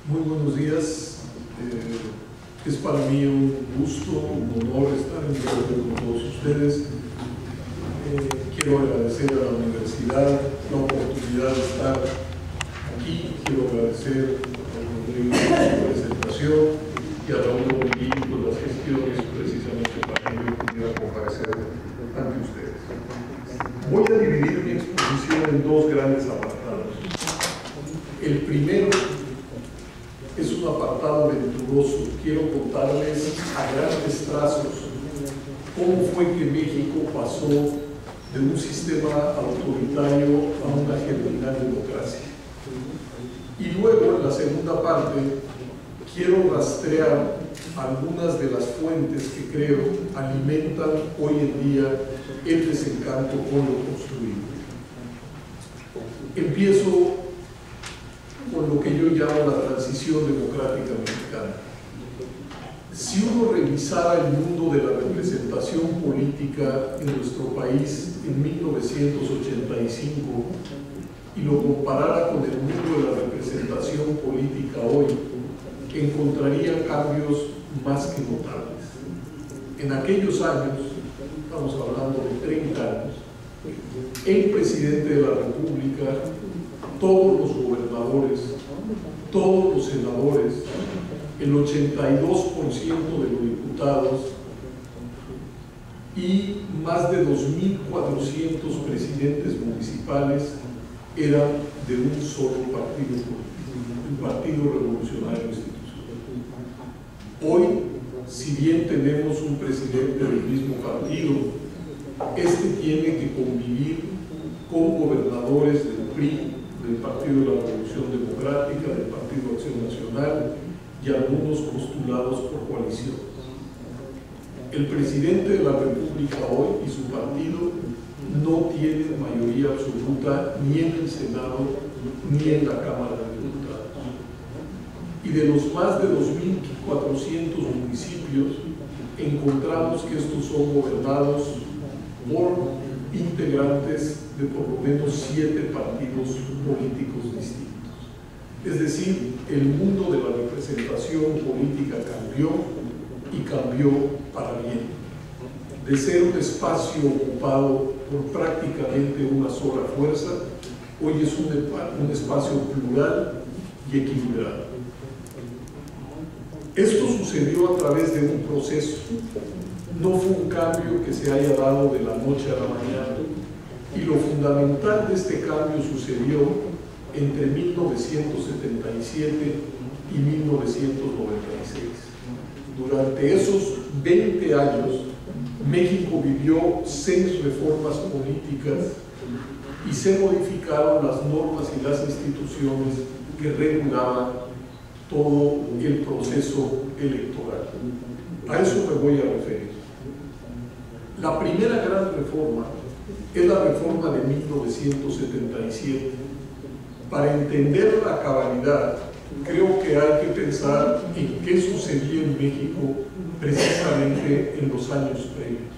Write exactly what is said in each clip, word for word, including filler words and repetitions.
Muy buenos días. Eh, es para mí un gusto, un honor estar en diálogo con todos ustedes. Eh, quiero agradecer a la universidad la oportunidad de estar aquí. Quiero agradecer a Rodrigo por su presentación y a Raúl Domínguez por las gestiones precisamente para que yo pudiera comparecer ante ustedes. Voy a dividir mi exposición en dos grandes apartados. El primero es un apartado venturoso. Quiero contarles a grandes trazos cómo fue que México pasó de un sistema autoritario a una genuina democracia. Y luego, en la segunda parte, quiero rastrear algunas de las fuentes que creo alimentan hoy en día el desencanto con lo construido. Empiezo con lo que yo llamo la transición democrática mexicana. Si uno revisara el mundo de la representación política en nuestro país en mil novecientos ochenta y cinco y lo comparara con el mundo de la representación política hoy, encontraría cambios más que notables. En aquellos años, estamos hablando de treinta años, el presidente de la República, todos los gobernadores, todos los senadores, el ochenta y dos por ciento de los diputados y más de dos mil cuatrocientos presidentes municipales eran de un solo partido político, el Partido Revolucionario Institucional. Hoy, si bien tenemos un presidente del mismo partido, este tiene que convivir con gobernadores del P R I, del Partido de la Revolución Democrática, del Partido Acción Nacional y algunos postulados por coaliciones. El presidente de la República hoy y su partido no tienen mayoría absoluta ni en el Senado ni en la Cámara de Diputados. Y de los más de dos mil cuatrocientos municipios, encontramos que estos son gobernados por integrantes de por lo menos siete partidos políticos distintos. Es decir, el mundo de la representación política cambió y cambió para bien. De ser un espacio ocupado por prácticamente una sola fuerza, hoy es un, un espacio plural y equilibrado. Esto sucedió a través de un proceso. No fue un cambio que se haya dado de la noche a la mañana. Y lo fundamental de este cambio sucedió entre mil novecientos setenta y siete y mil novecientos noventa y seis. Durante esos veinte años, México vivió seis reformas políticas y se modificaron las normas y las instituciones que regulaban todo el proceso electoral. A eso me voy a referir. La primera gran reforma es la reforma de mil novecientos setenta y siete. Para entender la cabalidad, creo que hay que pensar en qué sucedía en México precisamente en los años previos.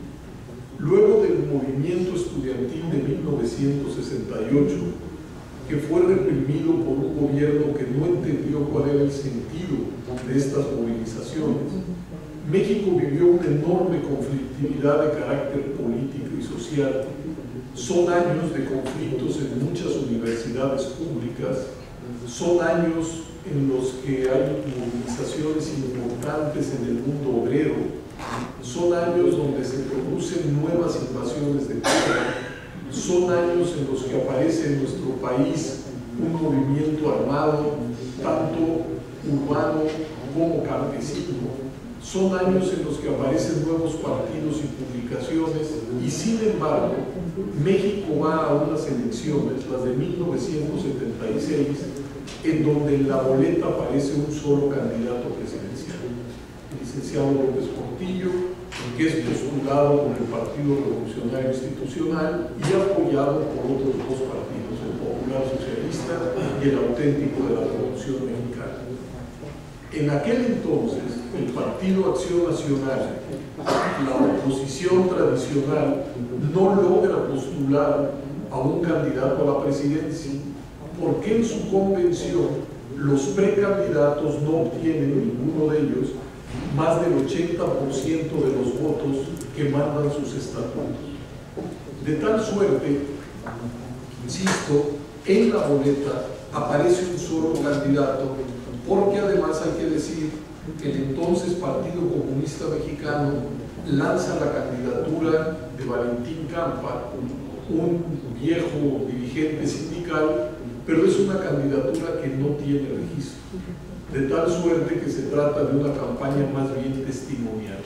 Luego del movimiento estudiantil de mil novecientos sesenta y ocho, que fue reprimido por un gobierno que no entendió cuál era el sentido de estas movilizaciones, México vivió una enorme conflictividad de carácter político y social. Son años de conflictos en muchas universidades públicas, son años en los que hay movilizaciones importantes en el mundo obrero, son años donde se producen nuevas invasiones de tierra, son años en los que aparece en nuestro país un movimiento armado, tanto urbano como campesino. Son años en los que aparecen nuevos partidos y publicaciones y, sin embargo, México va a unas elecciones, las de mil novecientos setenta y seis, en donde en la boleta aparece un solo candidato presidencial, el licenciado López Portillo, que es postulado por el Partido Revolucionario Institucional y apoyado por otros dos partidos, el Popular Socialista y el Auténtico de la Revolución Mexicana. En aquel entonces, el Partido Acción Nacional, la oposición tradicional, no logra postular a un candidato a la presidencia, porque en su convención los precandidatos no obtienen, ninguno de ellos, más del ochenta por ciento de los votos que mandan sus estatutos. De tal suerte, insisto, en la boleta aparece un solo candidato, porque además hay que decir que el entonces Partido Comunista Mexicano lanza la candidatura de Valentín Campa, un viejo dirigente sindical, pero es una candidatura que no tiene registro, de tal suerte que se trata de una campaña más bien testimonial.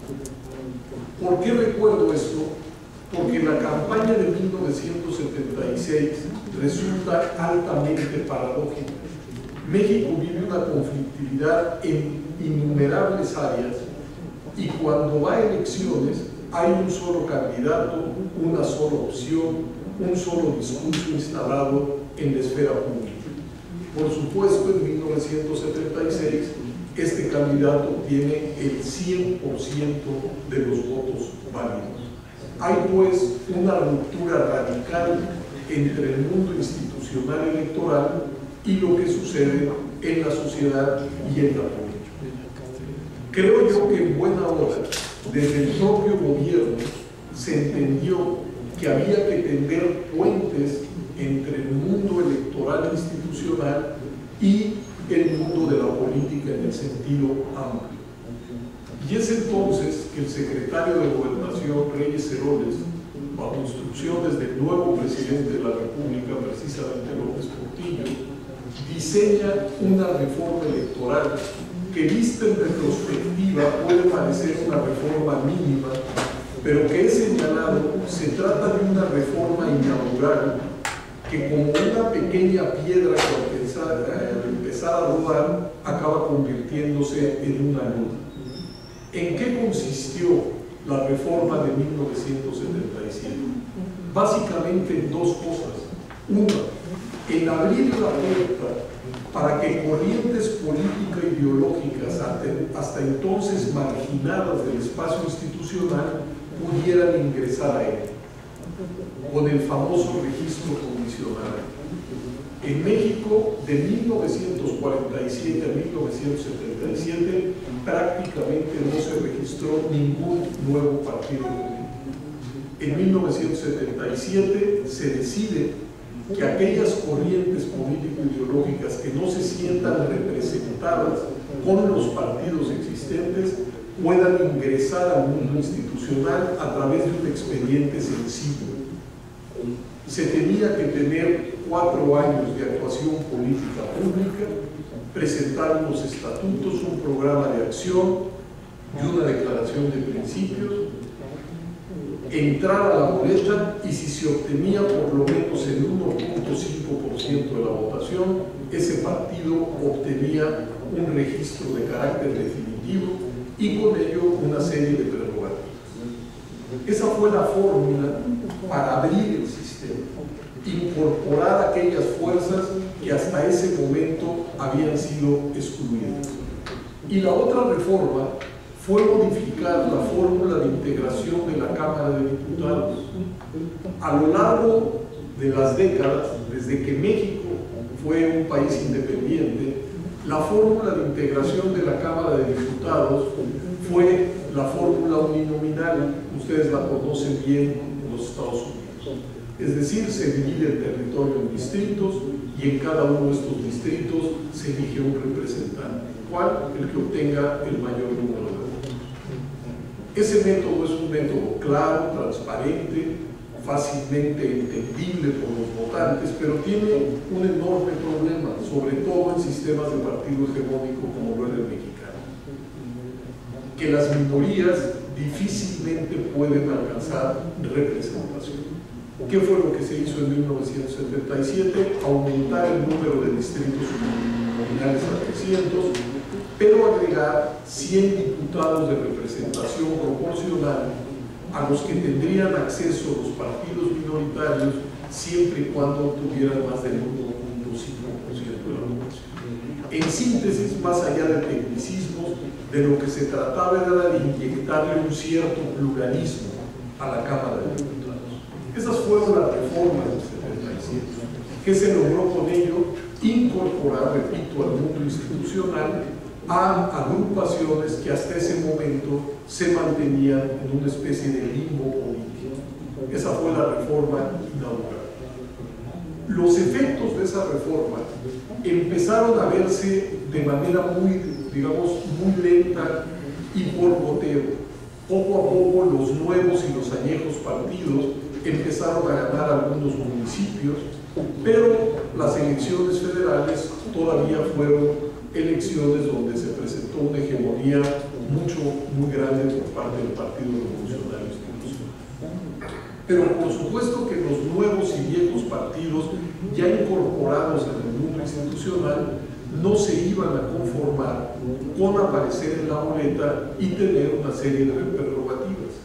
¿Por qué recuerdo esto? Porque la campaña de mil novecientos setenta y seis resulta altamente paradójica. México vive una conflictividad en innumerables áreas y cuando va a elecciones hay un solo candidato, una sola opción, un solo discurso instalado en la esfera pública. Por supuesto, en mil novecientos setenta y seis este candidato tiene el cien por ciento de los votos válidos. Hay pues una ruptura radical entre el mundo institucional electoral y lo que sucede en la sociedad y en la política. Creo yo que en buena hora, desde el propio gobierno, se entendió que había que tender puentes entre el mundo electoral institucional y el mundo de la política en el sentido amplio. Y es entonces que el secretario de Gobernación, Reyes Heroles, bajo instrucciones del nuevo presidente de la República, precisamente López Portillo, diseña una reforma electoral que, vista en retrospectiva, puede parecer una reforma mínima, pero que es señalado, se trata de una reforma inaugural que, como una pequeña piedra que al empezar, al empezar a rodar, acaba convirtiéndose en una luna. ¿En qué consistió la reforma de mil novecientos setenta y siete? Básicamente en dos cosas. Una, en abrir la puerta para que corrientes político-ideológicas hasta entonces marginadas del espacio institucional pudieran ingresar a él, con el famoso registro condicional. En México, de mil novecientos cuarenta y siete a mil novecientos setenta y siete, prácticamente no se registró ningún nuevo partido político. En mil novecientos setenta y siete se decide que aquellas corrientes político-ideológicas que no se sientan representadas con los partidos existentes puedan ingresar al mundo institucional a través de un expediente sencillo. Se tenía que tener cuatro años de actuación política pública, presentar unos estatutos, un programa de acción y una declaración de principios, entrar a la boleta y, si se obtenía por lo menos el uno punto cinco por ciento de la votación, ese partido obtenía un registro de carácter definitivo y con ello una serie de prerrogativas. Esa fue la fórmula para abrir el sistema, incorporar aquellas fuerzas que hasta ese momento habían sido excluidas. Y la otra reforma fue modificar la fórmula de integración de la Cámara de Diputados. A lo largo de las décadas, desde que México fue un país independiente, la fórmula de integración de la Cámara de Diputados fue la fórmula uninominal. Ustedes la conocen bien en los Estados Unidos. Es decir, se divide el territorio en distritos y en cada uno de estos distritos se elige un representante. ¿Cuál? El que obtenga el mayor número de votos. Ese método es un método claro, transparente, fácilmente entendible por los votantes, pero tiene un enorme problema, sobre todo en sistemas de partido hegemónico como lo es el mexicano, que las minorías difícilmente pueden alcanzar representación. ¿Qué fue lo que se hizo en mil novecientos setenta y siete? Aumentar el número de distritos uninominales a trescientos, pero agregar cien diputados de representación proporcional a los que tendrían acceso los partidos minoritarios siempre y cuando tuvieran más del uno punto cinco por ciento de la votación. En síntesis, más allá de tecnicismos, de lo que se trataba era de inyectarle un cierto pluralismo a la Cámara de Diputados. Esas fueron las reformas del setenta y siete. ¿Qué se logró con ello? Incorporar incorporar, repito, al mundo institucional a agrupaciones que hasta ese momento se mantenían en una especie de limbo político. Esa fue la reforma inaugural. Los efectos de esa reforma empezaron a verse de manera muy, digamos, muy lenta y por goteo. Poco a poco los nuevos y los añejos partidos empezaron a ganar algunos municipios, pero las elecciones federales todavía fueron elecciones donde se presentó una hegemonía mucho, muy grande por parte del Partido Revolucionario Institucional. Pero por supuesto que los nuevos y viejos partidos ya incorporados en el mundo institucional no se iban a conformar con aparecer en la boleta y tener una serie de prerrogativas.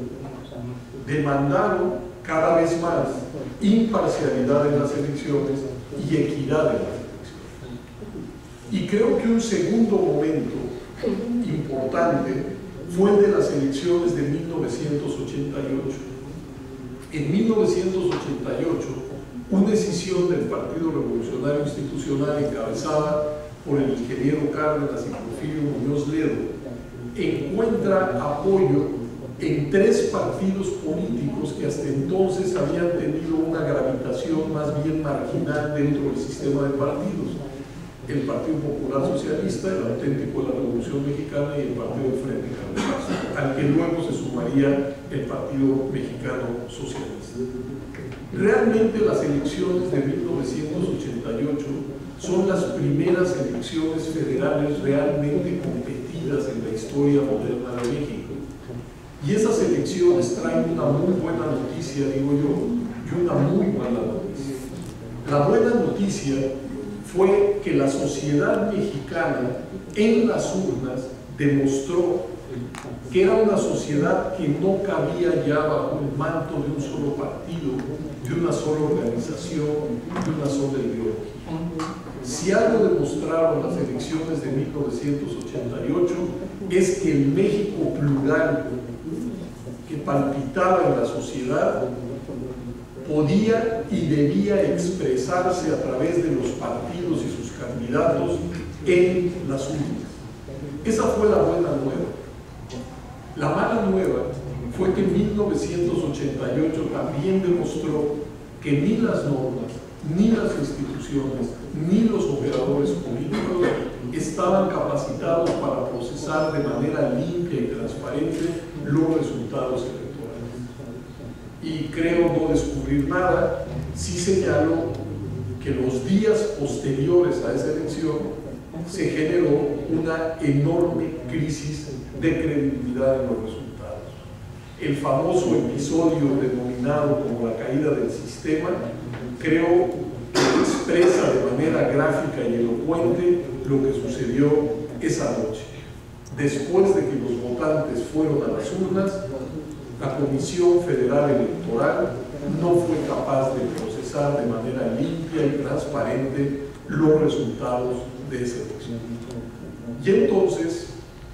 Demandaron cada vez más imparcialidad en las elecciones y equidad en las elecciones. Y creo que un segundo momento importante fue el de las elecciones de mil novecientos ochenta y ocho. En mil novecientos ochenta y ocho, una decisión del Partido Revolucionario Institucional encabezada por el ingeniero Cárdenas y Porfirio Muñoz Ledo encuentra apoyo en tres partidos políticos que hasta entonces habían tenido una gravitación más bien marginal dentro del sistema de partidos: el Partido Popular Socialista, el auténtico de la Revolución Mexicana, y el Partido del Frente Cardenal, al que luego se sumaría el Partido Mexicano Socialista. Realmente las elecciones de mil novecientos ochenta y ocho son las primeras elecciones federales realmente competidas en la historia moderna de México. Y esas elecciones traen una muy buena noticia, digo yo, y una muy mala noticia. La buena noticia fue que la sociedad mexicana en las urnas demostró que era una sociedad que no cabía ya bajo el manto de un solo partido, de una sola organización, de una sola ideología. Si algo demostraron las elecciones de mil novecientos ochenta y ocho es que el México plural que palpitaba en la sociedad podía y debía expresarse a través de los partidos y sus candidatos en las urnas. Esa fue la buena nueva. La mala nueva fue que mil novecientos ochenta y ocho también demostró que ni las normas, ni las instituciones, ni los operadores políticos estaban capacitados para procesar de manera limpia y transparente los resultados electorales. Y creo no descubrir nada si señalo que los días posteriores a esa elección se generó una enorme crisis de credibilidad en los resultados. El famoso episodio denominado como la caída del sistema, creo que expresa de manera gráfica y elocuente lo que sucedió esa noche. Después de que los votantes fueron a las urnas, la Comisión Federal Electoral no fue capaz de procesar de manera limpia y transparente los resultados de esa elección. Y entonces,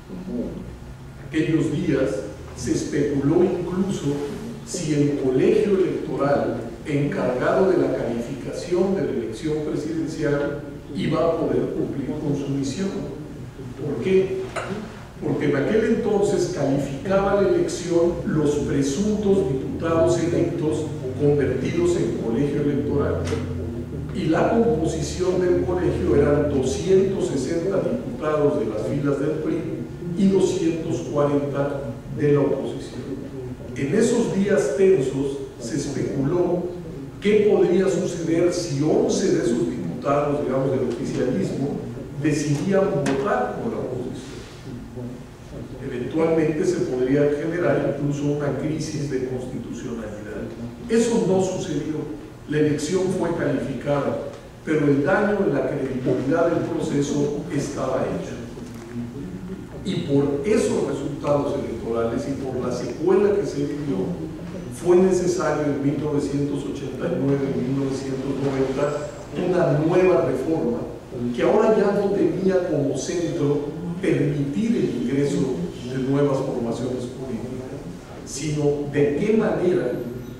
aquellos días se especuló incluso si el colegio electoral encargado de la calificación de la elección presidencial iba a poder cumplir con su misión. ¿Por qué? Porque en aquel entonces calificaba la elección los presuntos diputados electos convertidos en colegio electoral. Y la composición del colegio eran doscientos sesenta diputados de las filas del P R I y doscientos cuarenta de la oposición. En esos días tensos se especuló qué podría suceder si once de esos diputados, digamos, del oficialismo, decidían votar por la oposición. Eventualmente se podría generar incluso una crisis de constitucionalidad. Eso no sucedió. La elección fue calificada, pero el daño en la credibilidad del proceso estaba hecho. Y por esos resultados electorales y por la secuela que se vivió, fue necesario en mil novecientos ochenta y nueve y mil novecientos noventa una nueva reforma que ahora ya no tenía como centro permitir el ingreso de nuevas formaciones políticas, sino de qué manera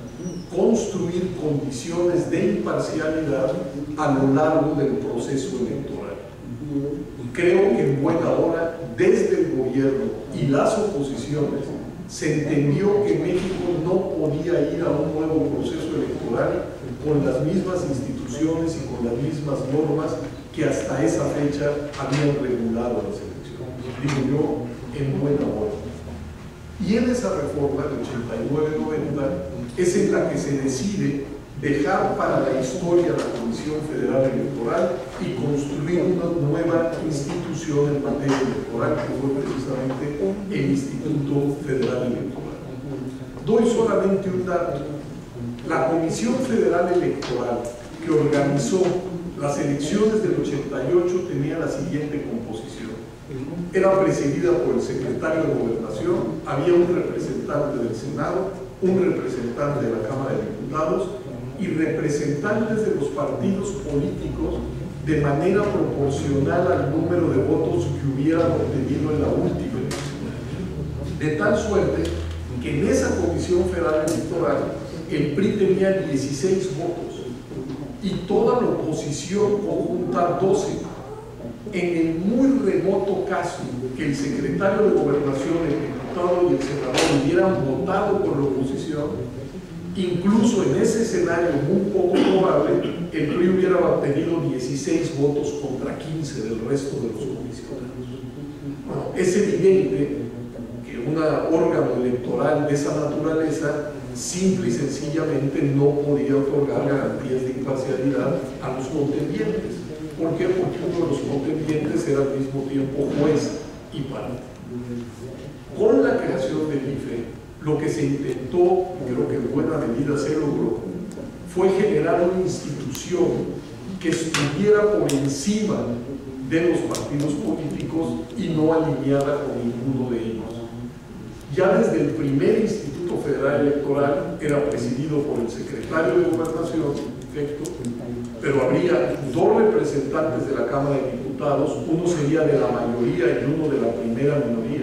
construir condiciones de imparcialidad a lo largo del proceso electoral. Creo que en buena hora, desde el gobierno y las oposiciones, se entendió que México no podía ir a un nuevo proceso electoral con las mismas instituciones y con las mismas normas que hasta esa fecha habían regulado las elecciones. Digo yo, en buena hora. Y en esa reforma de ochenta y nueve noventa es en la que se decide dejar para la historia la Comisión Federal Electoral y construir una nueva institución en materia electoral, que fue precisamente el Instituto Federal Electoral. Doy solamente un dato. La Comisión Federal Electoral, que organizó las elecciones del ochenta y ocho, tenía la siguiente composición. Era presidida por el secretario de Gobernación, había un representante del Senado, un representante de la Cámara de Diputados y representantes de los partidos políticos de manera proporcional al número de votos que hubieran obtenido en la última elección. De tal suerte que en esa Comisión Federal Electoral el P R I tenía dieciséis votos y toda la oposición conjunta doce. En el muy remoto caso que el secretario de Gobernación, el diputado y el senador hubieran votado por la oposición, incluso en ese escenario muy poco probable, el P R I hubiera obtenido dieciséis votos contra quince del resto de los comisionados. Bueno, es evidente que un órgano electoral de esa naturaleza simple y sencillamente no podía otorgar garantías de imparcialidad a los contendientes. ¿Por qué? Porque uno de los contendientes era al mismo tiempo juez y parte. Con la creación del I F E, lo que se intentó, creo que en buena medida se logró, fue generar una institución que estuviera por encima de los partidos políticos y no alineada con ninguno de ellos. Ya desde el primer Instituto Federal Electoral era presidido por el secretario de Gobernación, efecto, pero habría dos representantes de la Cámara de Diputados, uno sería de la mayoría y uno de la primera minoría,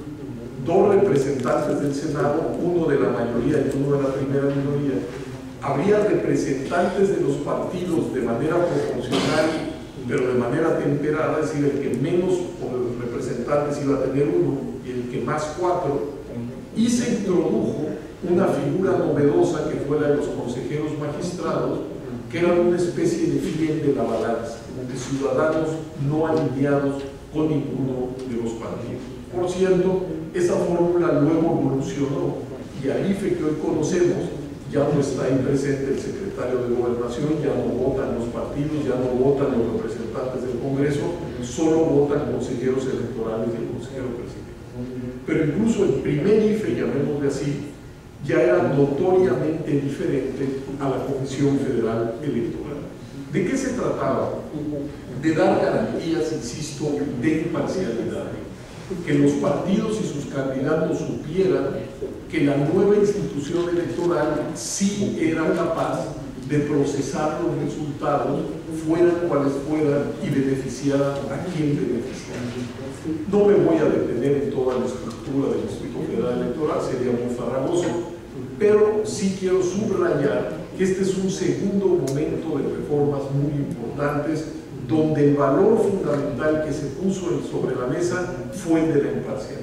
dos representantes del Senado, uno de la mayoría y uno de la primera minoría, habría representantes de los partidos de manera proporcional, pero de manera temperada, es decir, el que menos representantes iba a tener uno y el que más cuatro, y se introdujo una figura novedosa que fue la de los consejeros magistrados, que eran una especie de fiel de la balanza, de ciudadanos no alineados con ninguno de los partidos. Por cierto, esa fórmula luego evolucionó y al I F E que hoy conocemos ya no está ahí presente el secretario de Gobernación, ya no votan los partidos, ya no votan los representantes del Congreso, solo votan consejeros electorales y el consejero presidente. Pero incluso el primer I F E, llamémosle así, ya era notoriamente diferente a la Comisión Federal Electoral. ¿De qué se trataba? De dar garantías, insisto, de imparcialidad. Que los partidos y sus candidatos supieran que la nueva institución electoral sí era capaz de procesar los resultados, fueran cuales fueran, y beneficiar a quien beneficiara. No me voy a detener en toda la estructura del Instituto Federal Electoral, sería muy farragoso, pero sí quiero subrayar que este es un segundo momento de reformas muy importantes, donde el valor fundamental que se puso sobre la mesa fue el de la imparcialidad.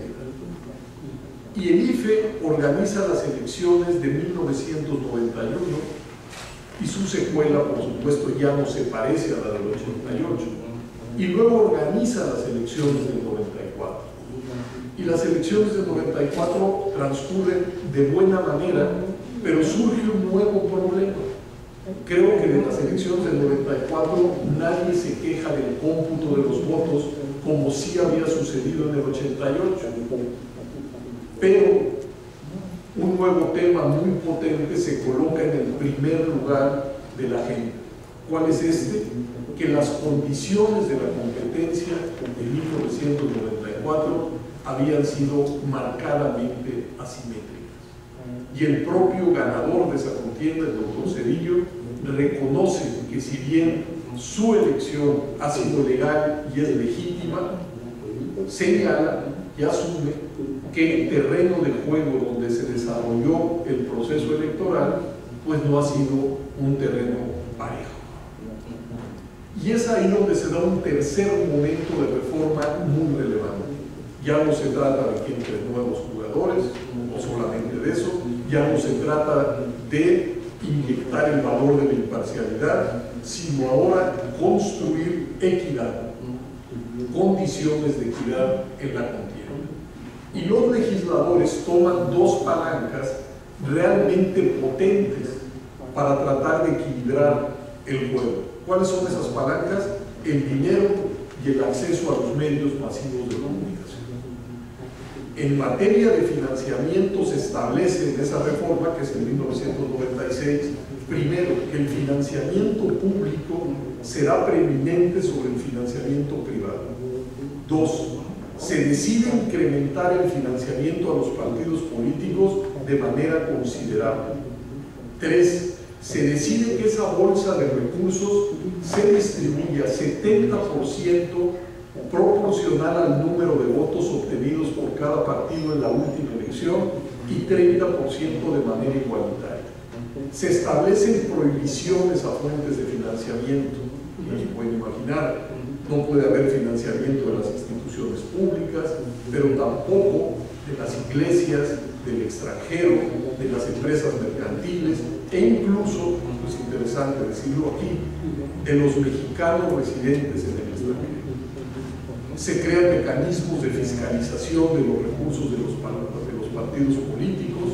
Y el I F E organiza las elecciones de mil novecientos noventa y uno y su secuela, por supuesto, ya no se parece a la del ochenta y ocho, y luego organiza las elecciones del noventa y cuatro. Y las elecciones del noventa y cuatro transcurren de buena manera, pero surge un nuevo problema. Creo que de las elecciones del noventa y cuatro nadie se queja del cómputo de los votos como sí había sucedido en el ochenta y ocho. Pero un nuevo tema muy potente se coloca en el primer lugar de la agenda. ¿Cuál es este? Que las condiciones de la competencia de mil novecientos noventa y cuatro habían sido marcadamente asimétricas. Y el propio ganador de esa contienda, el doctor Zedillo, reconoce que si bien su elección ha sido legal y es legítima, señala y asume que el terreno de juego donde se desarrolló el proceso electoral pues no ha sido un terreno parejo. Y es ahí donde se da un tercer momento de reforma muy relevante. Ya no se trata de que entren nuevos jugadores, o solamente de eso, ya no se trata de inyectar el valor de la imparcialidad, sino ahora construir equidad, condiciones de equidad en la contienda. Y los legisladores toman dos palancas realmente potentes para tratar de equilibrar el juego. ¿Cuáles son esas palancas? El dinero y el acceso a los medios masivos de comunicación. En materia de financiamiento se establece en esa reforma, que es en mil novecientos noventa y seis, primero, que el financiamiento público será preeminente sobre el financiamiento privado. Dos, se decide incrementar el financiamiento a los partidos políticos de manera considerable. Tres, se decide que esa bolsa de recursos se distribuya setenta por ciento proporcional al número de votos obtenidos por cada partido en la última elección y treinta por ciento de manera igualitaria. Se establecen prohibiciones a fuentes de financiamiento. Y pueden imaginar, no puede haber financiamiento de las instituciones públicas, pero tampoco de las iglesias, del extranjero, de las empresas mercantiles e incluso, es interesante decirlo aquí, de los mexicanos residentes en el extranjero. Se crean mecanismos de fiscalización de los recursos de los, de los partidos políticos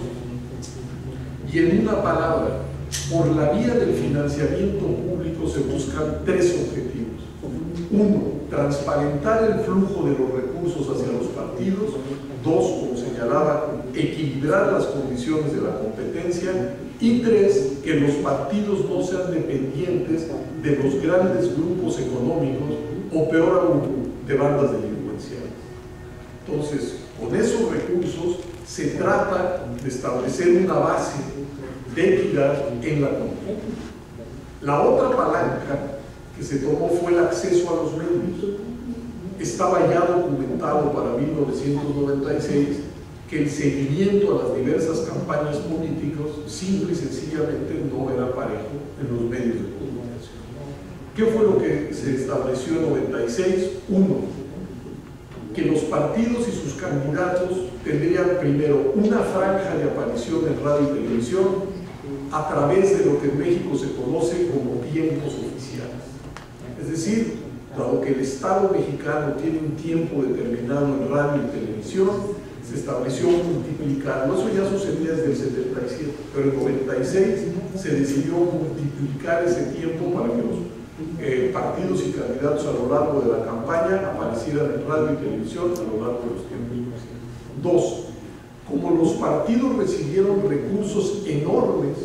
y, en una palabra, por la vía del financiamiento público se buscan tres objetivos. Uno, transparentar el flujo de los recursos hacia los partidos. Dos, como señalaba, equilibrar las condiciones de la competencia. Y tres, que los partidos no sean dependientes de los grandes grupos económicos o, peor aún, de bandas delincuenciales. Entonces, con esos recursos se trata de establecer una base de equidad en la contienda. La otra palanca que se tomó fue el acceso a los medios. Estaba ya documentado para mil novecientos noventa y seis que el seguimiento a las diversas campañas políticas simple y sencillamente no era parejo en los medios de comunicación. ¿Qué fue lo que se estableció en noventa y seis? Uno, que los partidos y sus candidatos tendrían primero una franja de aparición en radio y televisión a través de lo que en México se conoce como tiempos oficiales. Es decir, dado que el Estado mexicano tiene un tiempo determinado en radio y televisión, se estableció multiplicarlo. Eso ya sucedía desde el setenta y siete, pero en noventa y seis se decidió multiplicar ese tiempo para que los eh, partidos y candidatos a lo largo de la campaña aparecieran en radio y televisión a lo largo de los tiempos. Dos, como los partidos recibieron recursos enormes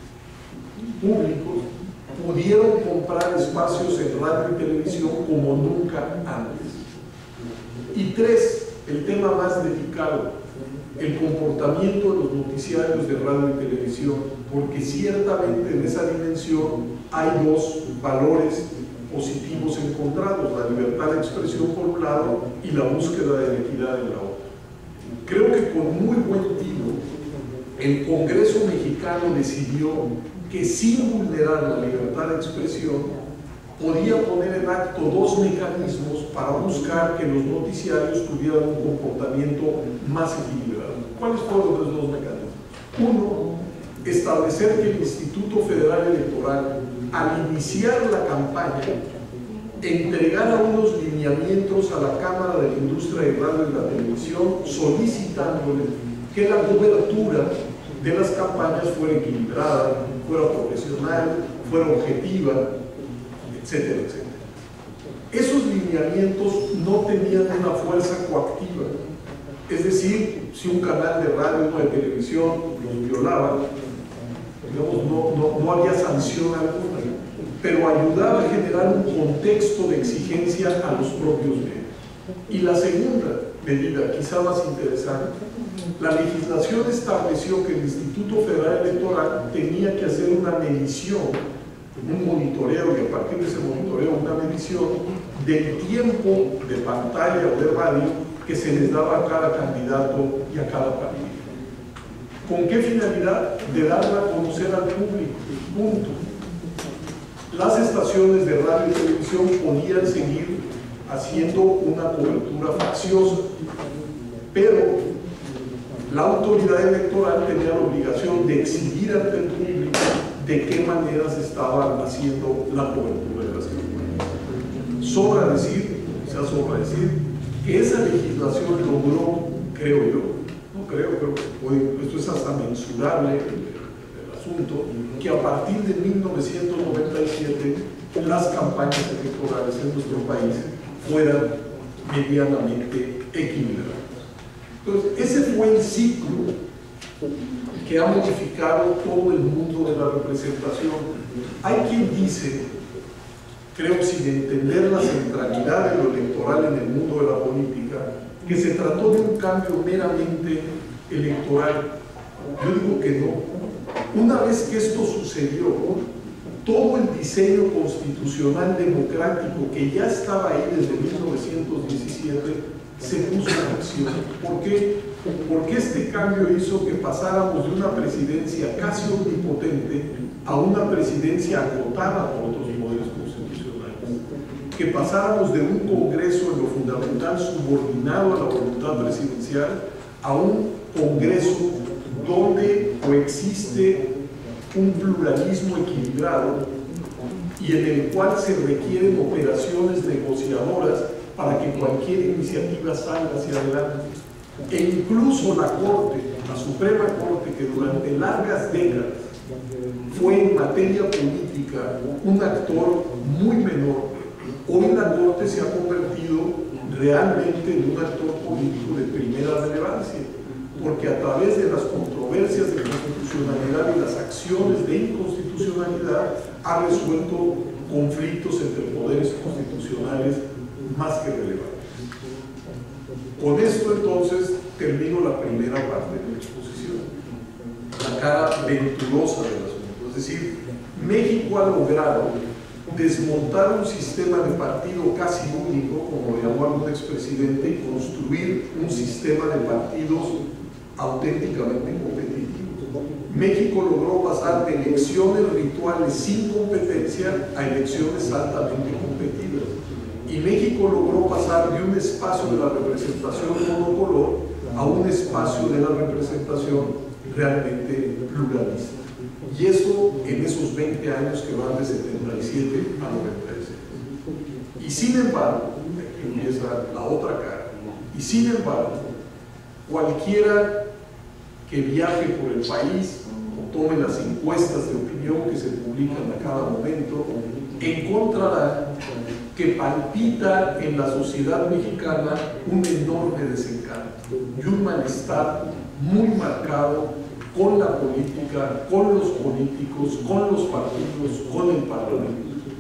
públicos, pudieron comprar espacios en radio y televisión como nunca antes. Y tres, el tema más delicado, el comportamiento de los noticiarios de radio y televisión, porque ciertamente en esa dimensión hay dos valores positivos encontrados, la libertad de expresión por un lado y la búsqueda de la equidad en la otra. Creo que con muy buen tino el Congreso mexicano decidió que sin vulnerar la libertad de expresión podía poner en acto dos mecanismos para buscar que los noticiarios tuvieran un comportamiento más equilibrado. ¿Cuáles fueron los dos mecanismos? Uno, establecer que el Instituto Federal Electoral, al iniciar la campaña, entregara unos lineamientos a la Cámara de la Industria de Radio y la Televisión, solicitándole que la cobertura de las campañas fuera equilibrada, fuera profesional, fuera objetiva, etcétera, etcétera. Esos lineamientos no tenían una fuerza coactiva, es decir, si un canal de radio o de televisión los violaba, digamos, no, no, no había sanción alguna, pero ayudaba a generar un contexto de exigencia a los propios medios. Y la segunda medida, quizá más interesante, la legislación estableció que el Instituto Federal Electoral tenía que hacer una medición, un monitoreo, y a partir de ese monitoreo una medición del tiempo de pantalla o de radio que se les daba a cada candidato y a cada partido. ¿Con qué finalidad? De darla a conocer al público. Punto. Las estaciones de radio y televisión podían seguir haciendo una cobertura facciosa, pero la autoridad electoral tenía la obligación de exhibir ante el público de qué manera se estaban haciendo la cobertura de las campañas. Sobra decir, quizás sobra decir, que esa legislación logró, creo yo, no creo, creo que puede, esto es hasta mensurable el, el asunto, que a partir de mil novecientos noventa y siete las campañas electorales en nuestro país fueran medianamente equilibradas. Entonces, ese fue el ciclo que ha modificado todo el mundo de la representación. Hay quien dice, creo sin entender la centralidad de lo electoral en el mundo de la política, que se trató de un cambio meramente electoral. Yo digo que no. Una vez que esto sucedió, todo el diseño constitucional democrático que ya estaba ahí desde mil novecientos diecisiete se puso en acción. ¿Por qué? Porque este cambio hizo que pasáramos de una presidencia casi omnipotente a una presidencia acotada por otros modelos constitucionales, que pasáramos de un Congreso en lo fundamental subordinado a la voluntad presidencial a un Congreso donde coexiste un pluralismo equilibrado y en el cual se requieren operaciones negociadoras para que cualquier iniciativa salga hacia adelante. E incluso la Corte, la Suprema Corte, que durante largas décadas fue en materia política un actor muy menor, hoy la Corte se ha convertido realmente en un actor político de primera relevancia, porque a través de las controversias de constitucionalidad y las acciones de inconstitucionalidad ha resuelto conflictos entre poderes constitucionales más que relevantes. Con esto entonces termino la primera parte de la exposición, la cara venturosa del asunto. Es decir, México ha logrado desmontar un sistema de partido casi único, como lo llamó algún expresidente, y construir un sistema de partidos auténticamente competitivos. México logró pasar de elecciones rituales sin competencia a elecciones altamente competitivas. Y México logró pasar de un espacio de la representación monocolor a un espacio de la representación realmente pluralista. Y eso en esos veinte años que van de setenta y siete a noventa y seis. Y sin embargo, aquí empieza la otra cara, y sin embargo, cualquiera que viaje por el país o tome las encuestas de opinión que se publican a cada momento, encontrará que palpita en la sociedad mexicana un enorme desencanto y un malestar muy marcado con la política, con los políticos, con los partidos, con el Parlamento.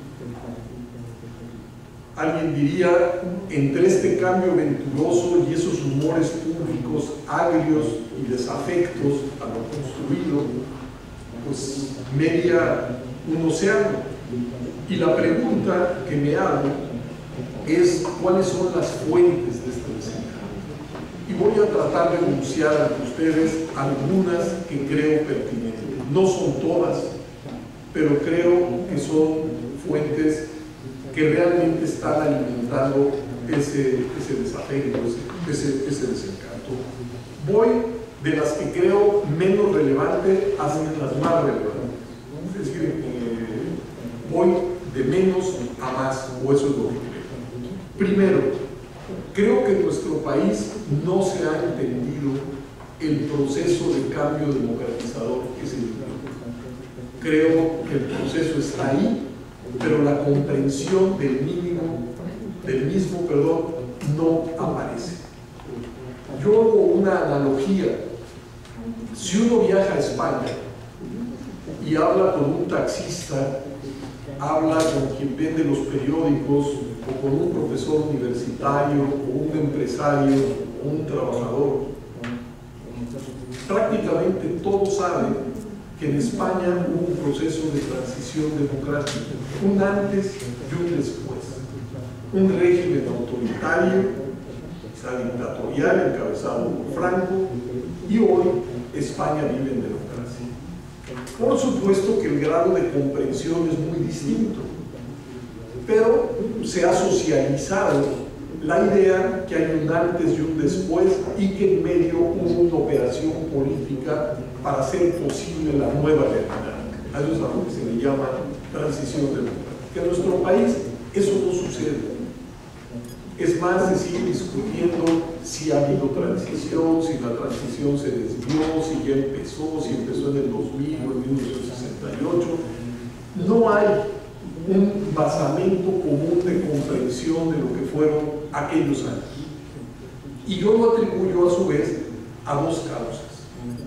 Alguien diría, entre este cambio venturoso y esos humores públicos agrios y desafectos a lo construido, pues media un océano. Y la pregunta que me hago es cuáles son las fuentes de este desencanto. Y voy a tratar de enunciar ante ustedes algunas que creo pertinentes. No son todas, pero creo que son fuentes que realmente están alimentando ese, ese desafecto, ese, ese, ese desencanto. Voy de las que creo menos relevantes hacia las más relevantes. Es decir, eh, voy de menos a más, o eso es lo que creo. Primero, creo que en nuestro país no se ha entendido el proceso de cambio democratizador que se vivió. Creo que el proceso está ahí, pero la comprensión del mínimo, del mismo, perdón, no aparece. Yo hago una analogía. Si uno viaja a España y habla con un taxista, habla con quien vende los periódicos, o con un profesor universitario, o un empresario, o un trabajador, prácticamente todos saben que en España hubo un proceso de transición democrática, un antes y un después, un régimen autoritario, quizá dictatorial, encabezado por Franco, y hoy España vive en democracia. Por supuesto que el grado de comprensión es muy distinto, pero se ha socializado la idea que hay un antes y un después y que en medio hubo una operación política para hacer posible la nueva realidad. A eso es a lo que se le llama transición democrática. En nuestro país eso no sucede. Es más, se sigue discutiendo si ha habido transición, si la transición se desvió, si ya empezó, si empezó en el dos mil o en mil novecientos sesenta y ocho. No hay un basamento común de comprensión de lo que fueron aquellos años. Y yo lo atribuyo a su vez a dos causas.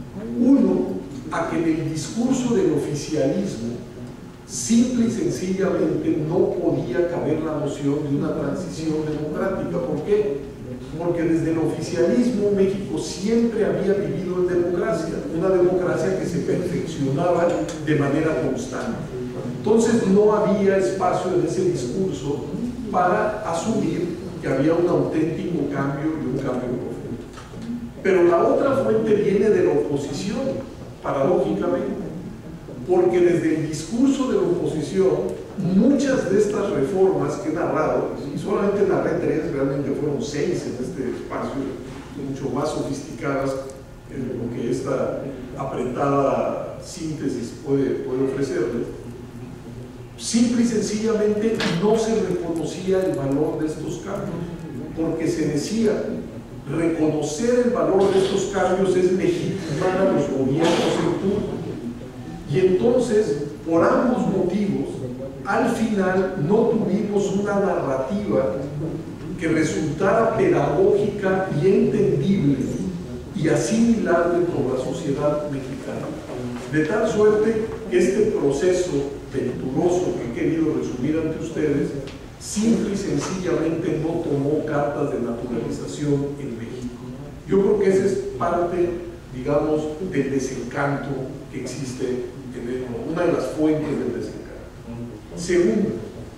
Uno, a que en el discurso del oficialismo simple y sencillamente no podía caber la noción de una transición democrática. ¿Por qué? Porque desde el oficialismo México siempre había vivido en democracia, una democracia que se perfeccionaba de manera constante. Entonces no había espacio en ese discurso para asumir que había un auténtico cambio y un cambio profundo. Pero la otra fuente viene de la oposición, paradójicamente, porque desde el discurso de la oposición muchas de estas reformas que he narrado, y solamente narré tres, realmente fueron seis en este espacio, mucho más sofisticadas en lo que esta apretada síntesis puede, puede ofrecerles, simple y sencillamente no se reconocía el valor de estos cambios, porque se decía, reconocer el valor de estos cambios es legitimar a los gobiernos en turno. Y entonces, por ambos motivos, al final no tuvimos una narrativa que resultara pedagógica y entendible y asimilable por la sociedad mexicana. De tal suerte que este proceso venturoso que he querido resumir ante ustedes, simple y sencillamente no tomó cartas de naturalización en México. Yo creo que esa es parte, digamos, del desencanto que existe en el, una de las fuentes del desencanto. Segundo,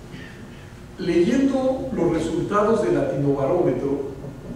leyendo los resultados del Latinobarómetro,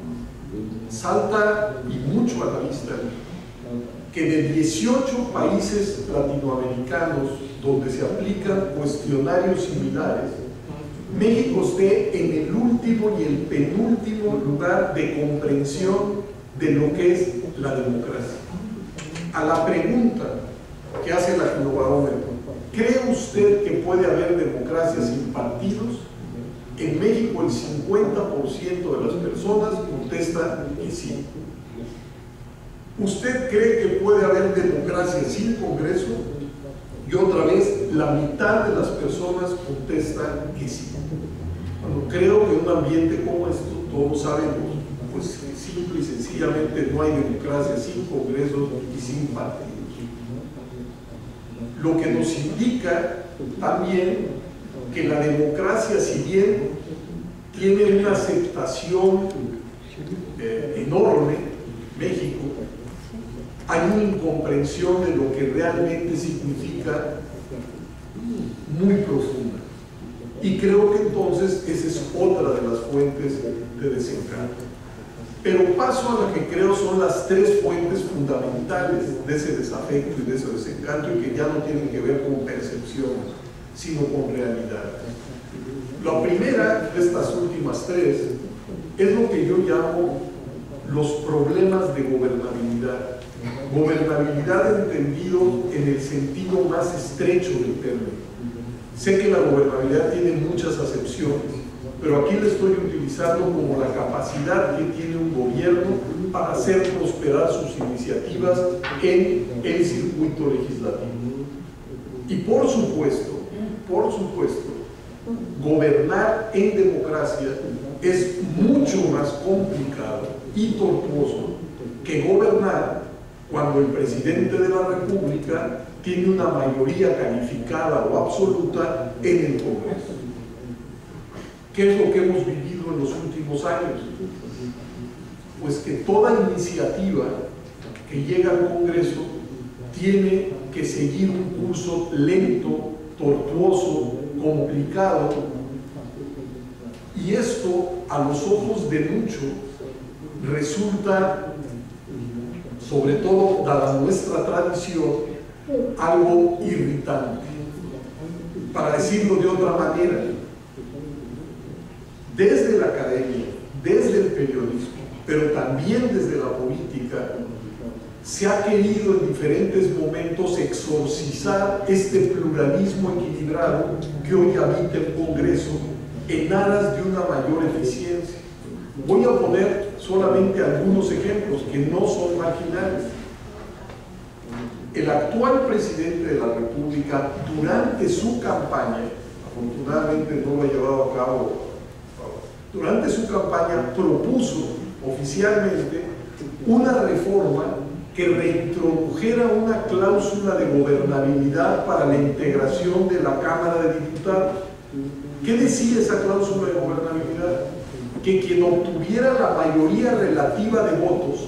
salta y mucho a la vista que de dieciocho países latinoamericanos donde se aplican cuestionarios similares, México esté en el último y el penúltimo lugar de comprensión de lo que es la democracia. A la pregunta que hace el Latinobarómetro, ¿cree usted que puede haber democracia sin partidos? En México el cincuenta por ciento de las personas contesta que sí. ¿Usted cree que puede haber democracia sin Congreso? Y otra vez, la mitad de las personas contestan que sí. Bueno, creo que en un ambiente como esto, todos sabemos, pues simple y sencillamente no hay democracia sin Congresos y sin partidos. Lo que nos indica también que la democracia, si bien tiene una aceptación eh, enorme, México, hay una incomprensión de lo que realmente significa muy profunda. Y creo que entonces esa es otra de las fuentes de desencanto. Pero paso a la que creo son las tres fuentes fundamentales de ese desafecto y de ese desencanto, y que ya no tienen que ver con percepción, sino con realidad. La primera de estas últimas tres es lo que yo llamo los problemas de gobernabilidad. Gobernabilidad entendido en el sentido más estrecho del término. Sé que la gobernabilidad tiene muchas acepciones, pero aquí le estoy utilizando como la capacidad que tiene un gobierno para hacer prosperar sus iniciativas en el circuito legislativo. Y por supuesto, por supuesto, gobernar en democracia es mucho más complicado y tortuoso que gobernar cuando el presidente de la República tiene una mayoría calificada o absoluta en el Congreso. ¿Qué es lo que hemos vivido en los últimos años? Pues que toda iniciativa que llega al Congreso tiene que seguir un curso lento, tortuoso, complicado, y esto a los ojos de muchos resulta sobre todo dada nuestra tradición, algo irritante. Para decirlo de otra manera, desde la academia, desde el periodismo, pero también desde la política, se ha querido en diferentes momentos exorcizar este pluralismo equilibrado que hoy habita el Congreso en aras de una mayor eficiencia. Voy a poner solamente algunos ejemplos que no son marginales. El actual presidente de la República, durante su campaña, afortunadamente no lo ha llevado a cabo, durante su campaña propuso oficialmente una reforma que reintrodujera una cláusula de gobernabilidad para la integración de la Cámara de Diputados. ¿Qué decía esa cláusula de gobernabilidad? Que quien obtuviera la mayoría relativa de votos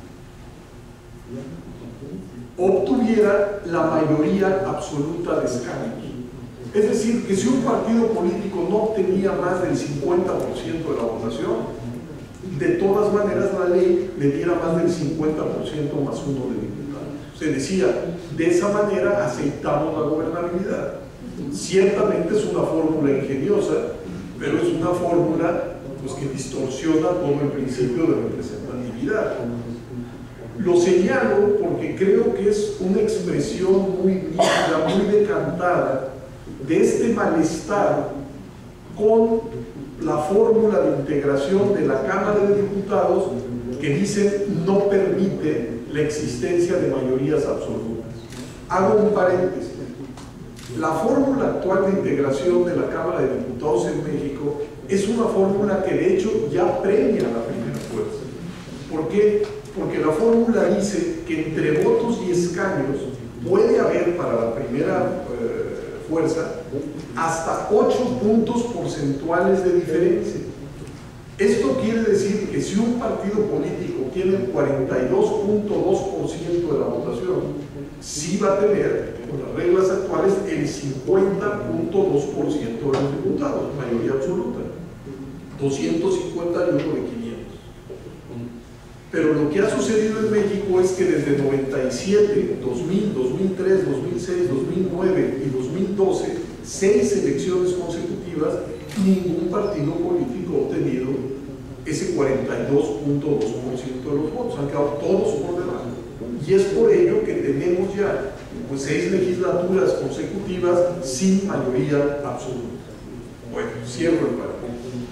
obtuviera la mayoría absoluta de escaños. Es decir, que si un partido político no obtenía más del cincuenta por ciento de la votación, de todas maneras la ley le diera más del cincuenta por ciento más uno de diputados. Se decía, de esa manera aceptamos la gobernabilidad. Ciertamente es una fórmula ingeniosa, pero es una fórmula pues, que distorsiona todo el principio de representatividad. Lo señalo porque creo que es una expresión muy nítida, muy decantada de este malestar con la fórmula de integración de la Cámara de Diputados que dicen no permite la existencia de mayorías absolutas. Hago un paréntesis. La fórmula actual de integración de la Cámara de Diputados en México es una fórmula que de hecho ya premia a la primera fuerza. ¿Por qué? Porque la fórmula dice que entre votos y escaños puede haber para la primera eh, fuerza hasta ocho puntos porcentuales de diferencia. Esto quiere decir que si un partido político tiene el cuarenta y dos punto dos por ciento de la votación, sí va a tener, con las reglas actuales, el cincuenta punto dos por ciento de los diputados, mayoría absoluta, doscientos cincuenta y uno de quinientos. Pero lo que ha sucedido en México es que desde noventa y siete, dos mil, dos mil tres, dos mil seis, dos mil nueve y dos mil doce, seis elecciones consecutivas, ningún partido político ha obtenido ese cuarenta y dos punto dos por ciento de los votos, han quedado todos por debajo. Y es por ello que tenemos ya pues, seis legislaturas consecutivas sin mayoría absoluta. Bueno, cierro el paréntesis.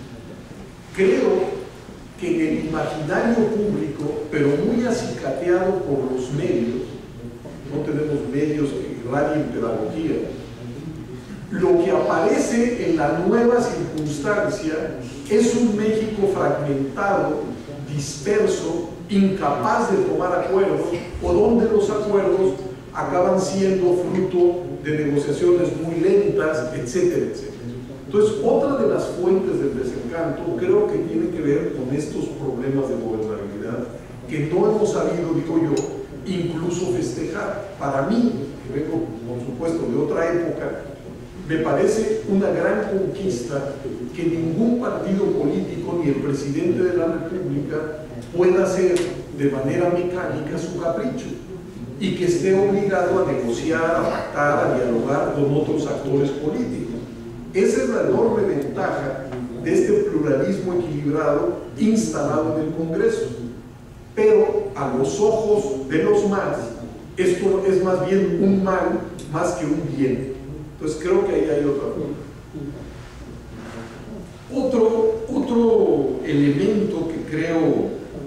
Creo que en el imaginario público, pero muy acicateado por los medios, no tenemos medios que irradien pedagogía, lo que aparece en la nueva circunstancia es un México fragmentado, disperso, incapaz de tomar acuerdos, o donde los acuerdos acaban siendo fruto de negociaciones muy lentas, etcétera, etcétera. Entonces, otra de las fuentes del desencanto creo que tiene que ver con estos problemas de gobernabilidad que no hemos sabido, digo yo, incluso festejar. Para mí, que vengo, por supuesto, de otra época, me parece una gran conquista que ningún partido político ni el presidente de la República pueda hacer de manera mecánica su capricho y que esté obligado a negociar, a pactar, a dialogar con otros actores políticos. Esa es la enorme ventaja de este pluralismo equilibrado instalado en el Congreso. Pero a los ojos de los más, esto es más bien un mal más que un bien. Entonces creo que ahí hay otra forma. Otro, otro elemento que creo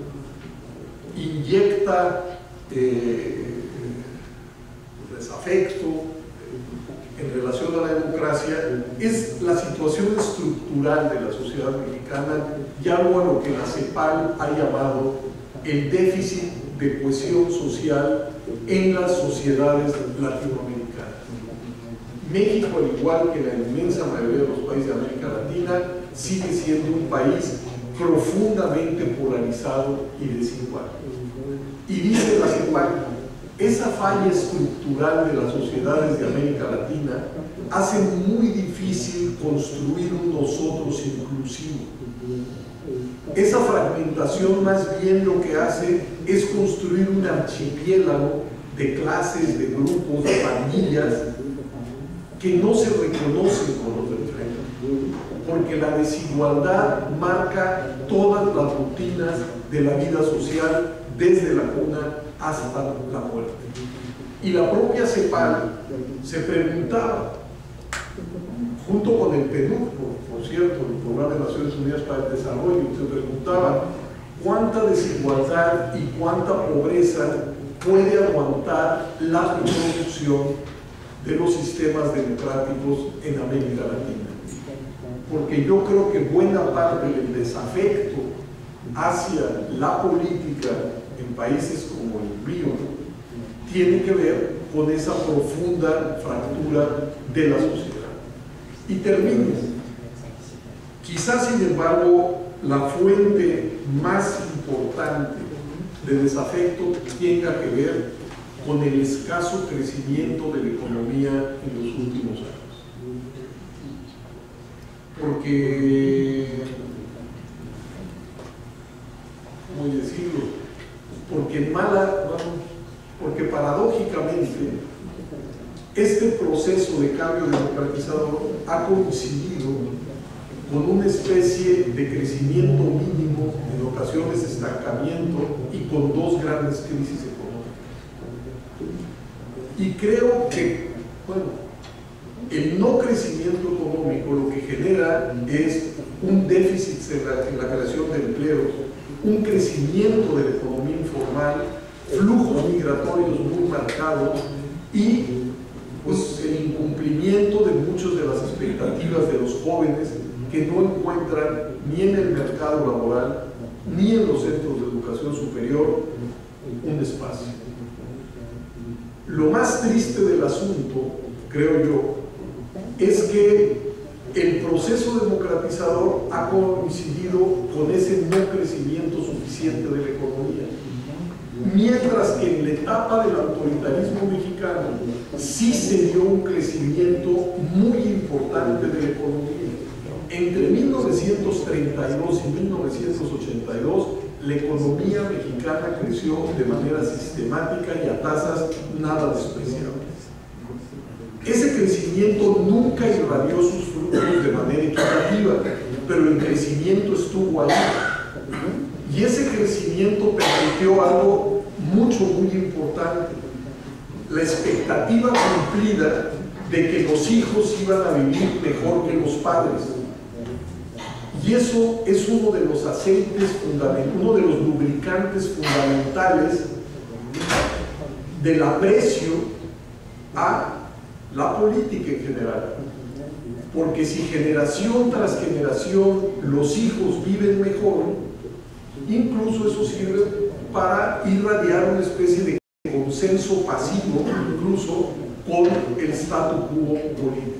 inyecta eh, desafecto en relación a la democracia es la situación estructural de la sociedad mexicana, y algo a lo que la CEPAL ha llamado el déficit de cohesión social en las sociedades latinoamericanas. México, al igual que la inmensa mayoría de los países de América Latina, sigue siendo un país profundamente polarizado y desigual. Y dice la CEPAL, esa falla estructural de las sociedades de América Latina hace muy difícil construir un nosotros inclusivo. esa fragmentación más bien lo que hace es construir un archipiélago de clases, de grupos, de pandillas que no se reconocen con los del frente, porque la desigualdad marca todas las rutinas de la vida social desde la cuna hasta la muerte. Y la propia CEPAL se preguntaba, junto con el PNUD, por, por cierto, el Programa de Naciones Unidas para el Desarrollo, se preguntaba cuánta desigualdad y cuánta pobreza puede aguantar la reproducción de los sistemas democráticos en América Latina. Porque yo creo que buena parte del desafecto hacia la política en países como el mío tiene que ver con esa profunda fractura de la sociedad. Y termino. Quizás, sin embargo, la fuente más importante de desafecto tenga que ver con el escaso crecimiento de la economía en los últimos años. Porque, ¿cómo decirlo? Porque en mala, porque paradójicamente este proceso de cambio democratizador ha coincidido con una especie de crecimiento mínimo, en ocasiones estancamiento, y con dos grandes crisis económicas. Y creo que, bueno, el no crecimiento económico lo que genera es un déficit en la, en la creación de empleos, un crecimiento de la economía informal, flujos migratorios muy marcados y pues, el incumplimiento de muchas de las expectativas de los jóvenes que no encuentran ni en el mercado laboral ni en los centros de educación superior un espacio. Lo más triste del asunto, creo yo, es que el proceso democratizador ha coincidido con ese no crecimiento suficiente de la economía, mientras que en la etapa del autoritarismo mexicano sí se dio un crecimiento muy importante de la economía. Entre mil novecientos treinta y dos y mil novecientos ochenta y dos, la economía mexicana creció de manera sistemática y a tasas nada despreciables. Ese crecimiento nunca irradió sus frutos de manera equitativa, pero el crecimiento estuvo ahí. Y ese crecimiento permitió algo mucho, muy importante: la expectativa cumplida de que los hijos iban a vivir mejor que los padres. Y eso es uno de los aceites fundamentales, uno de los lubricantes fundamentales del aprecio a la política en general. Porque si generación tras generación los hijos viven mejor, incluso eso sirve para irradiar una especie de consenso pasivo, incluso con el statu quo político.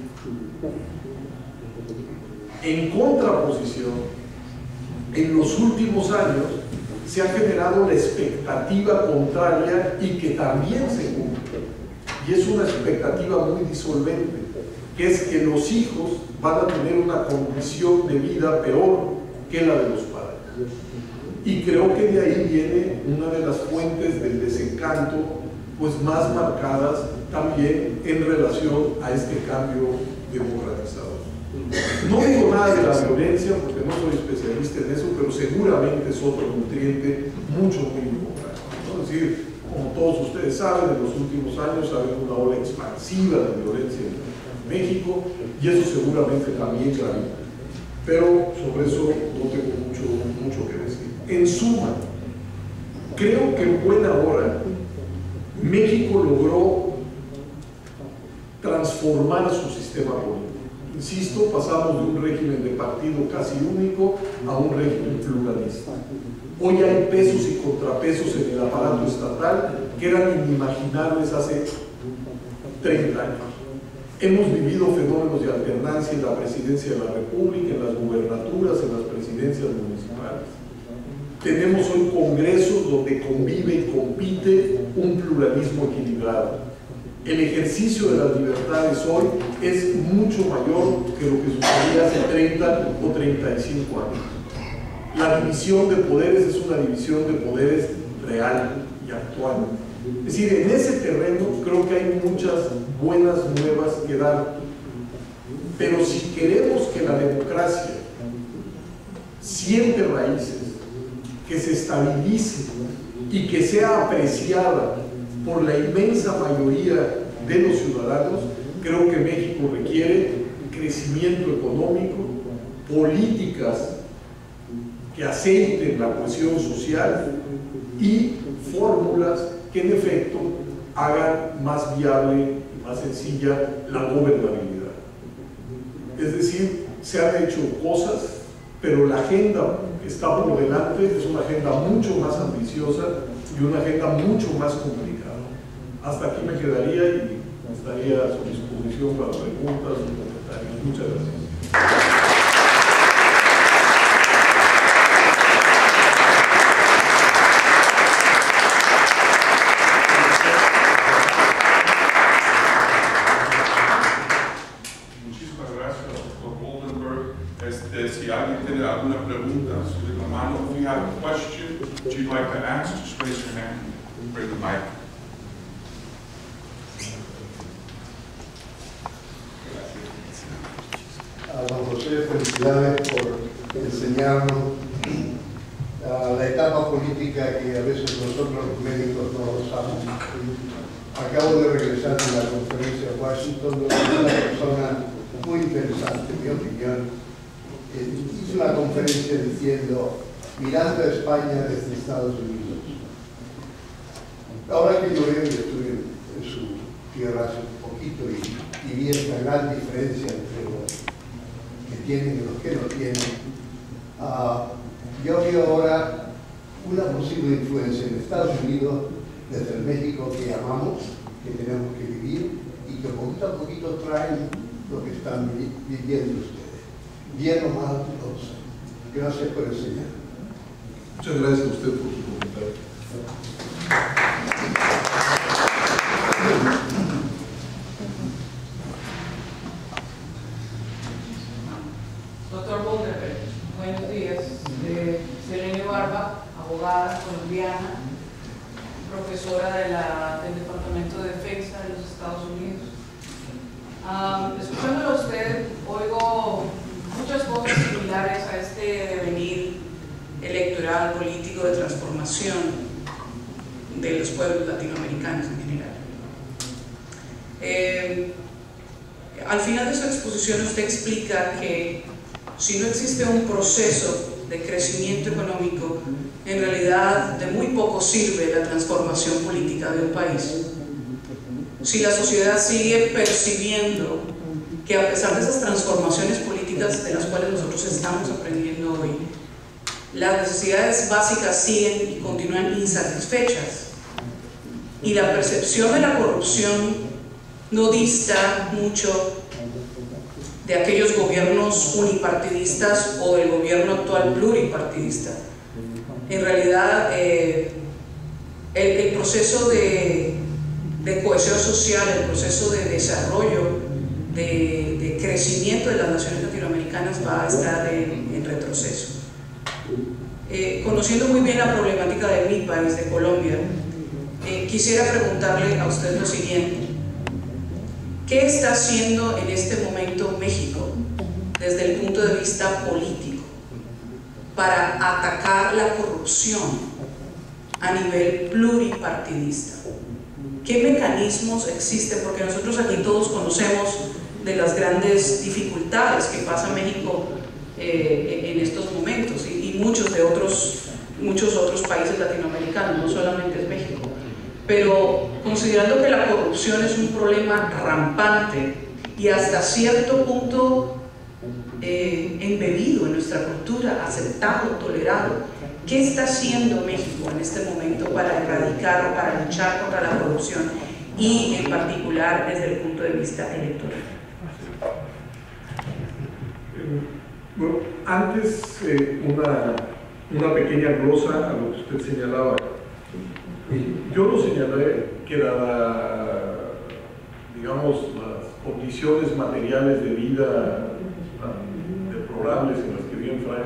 En contraposición, en los últimos años se ha generado la expectativa contraria y que también se cumple. Y es una expectativa muy disolvente, que es que los hijos van a tener una condición de vida peor que la de los padres. Y creo que de ahí viene una de las fuentes del desencanto pues más marcadas también en relación a este cambio democratizador. No digo nada de la violencia porque no soy especialista en eso, pero seguramente es otro nutriente mucho, muy importante, ¿no? Es decir, como todos ustedes saben, en los últimos años ha habido una ola expansiva de violencia en México y eso seguramente también gravita. Pero sobre eso no tengo mucho, mucho que decir. En suma, creo que en buena hora México logró transformar su sistema político. Insisto, pasamos de un régimen de partido casi único a un régimen pluralista. Hoy hay pesos y contrapesos en el aparato estatal que eran inimaginables hace treinta años. Hemos vivido fenómenos de alternancia en la presidencia de la República, en las gubernaturas, en las presidencias municipales. Tenemos hoy congresos donde convive y compite un pluralismo equilibrado. El ejercicio de las libertades hoy es mucho mayor que lo que sucedía hace treinta o treinta y cinco años. la división de poderes es una división de poderes real y actual. Es decir, en ese terreno creo que hay muchas buenas nuevas que dar, pero si queremos que la democracia siente raíces, que se estabilice y que sea apreciada por la inmensa mayoría de los ciudadanos, creo que México requiere crecimiento económico, políticas que aceiten la cohesión social y fórmulas que en efecto hagan más viable y más sencilla la gobernabilidad. Es decir, se han hecho cosas, pero la agenda que está por delante es una agenda mucho más ambiciosa y una agenda mucho más complicada. Hasta aquí me quedaría y estaría a su disposición para preguntas y comentarios. Muchas gracias. Si alguien tiene alguna pregunta sobre la mano, if you have a question that you'd like to ask, just raise your hand and bring the mic. A don José, felicidades por enseñarnos uh, la etapa política que a veces nosotros los médicos no usamos. Acabo de regresar de la conferencia de Washington, donde una persona muy interesante, en mi opinión, hizo una conferencia diciendo, mirando a España desde Estados Unidos. Ahora que yo veo y estuve en, en su tierra hace un poquito y, y vi esta gran diferencia entre los que tienen y los que no tienen, uh, yo veo ahora una posible influencia en Estados Unidos desde el México que amamos, que tenemos que vivir y que poquito a poquito traen lo que están vi viviendo ustedes. Bien o mal, no sé. Gracias por enseñar. Muchas gracias a usted por su comentario. Doctor Bundeberg, buenos días. Eh, Selene Barba, abogada colombiana, profesora de la, del Departamento de Defensa de los Estados Unidos. Um, escuchándolo a usted, oigo muchas cosas similares a este devenir electoral, político, de transformación de los pueblos latinoamericanos en general. Eh, al final de su exposición usted explica que si no existe un proceso de crecimiento económico, en realidad de muy poco sirve la transformación política de un país. Si la sociedad sigue percibiendo que a pesar de esas transformaciones políticas de las cuales nosotros estamos aprendiendo hoy, las necesidades básicas siguen y continúan insatisfechas, y la percepción de la corrupción no dista mucho de aquellos gobiernos unipartidistas o del gobierno actual pluripartidista. En realidad, eh, el, el proceso de, de cohesión social, el proceso de desarrollo, de, de crecimiento de las naciones latinoamericanas va a estar en, en retroceso. Eh, conociendo muy bien la problemática de mi país, de Colombia, eh, quisiera preguntarle a usted lo siguiente: ¿qué está haciendo en este momento México desde el punto de vista político para atacar la corrupción a nivel pluripartidista? ¿Qué mecanismos existen? Porque nosotros aquí todos conocemos de las grandes dificultades que pasa México eh, en estos momentos, y, y muchos de otros, muchos otros países latinoamericanos, no solamente es México. Pero considerando que la corrupción es un problema rampante y hasta cierto punto eh, embebido en nuestra cultura, aceptado, tolerado, ¿qué está haciendo México en este momento para erradicar o para luchar contra la corrupción, y en particular desde el punto de vista electoral? Bueno, antes eh, una, una pequeña glosa a lo que usted señalaba. Yo lo señalé que dada, digamos, las condiciones materiales de vida tan deplorables en las que viven franjas y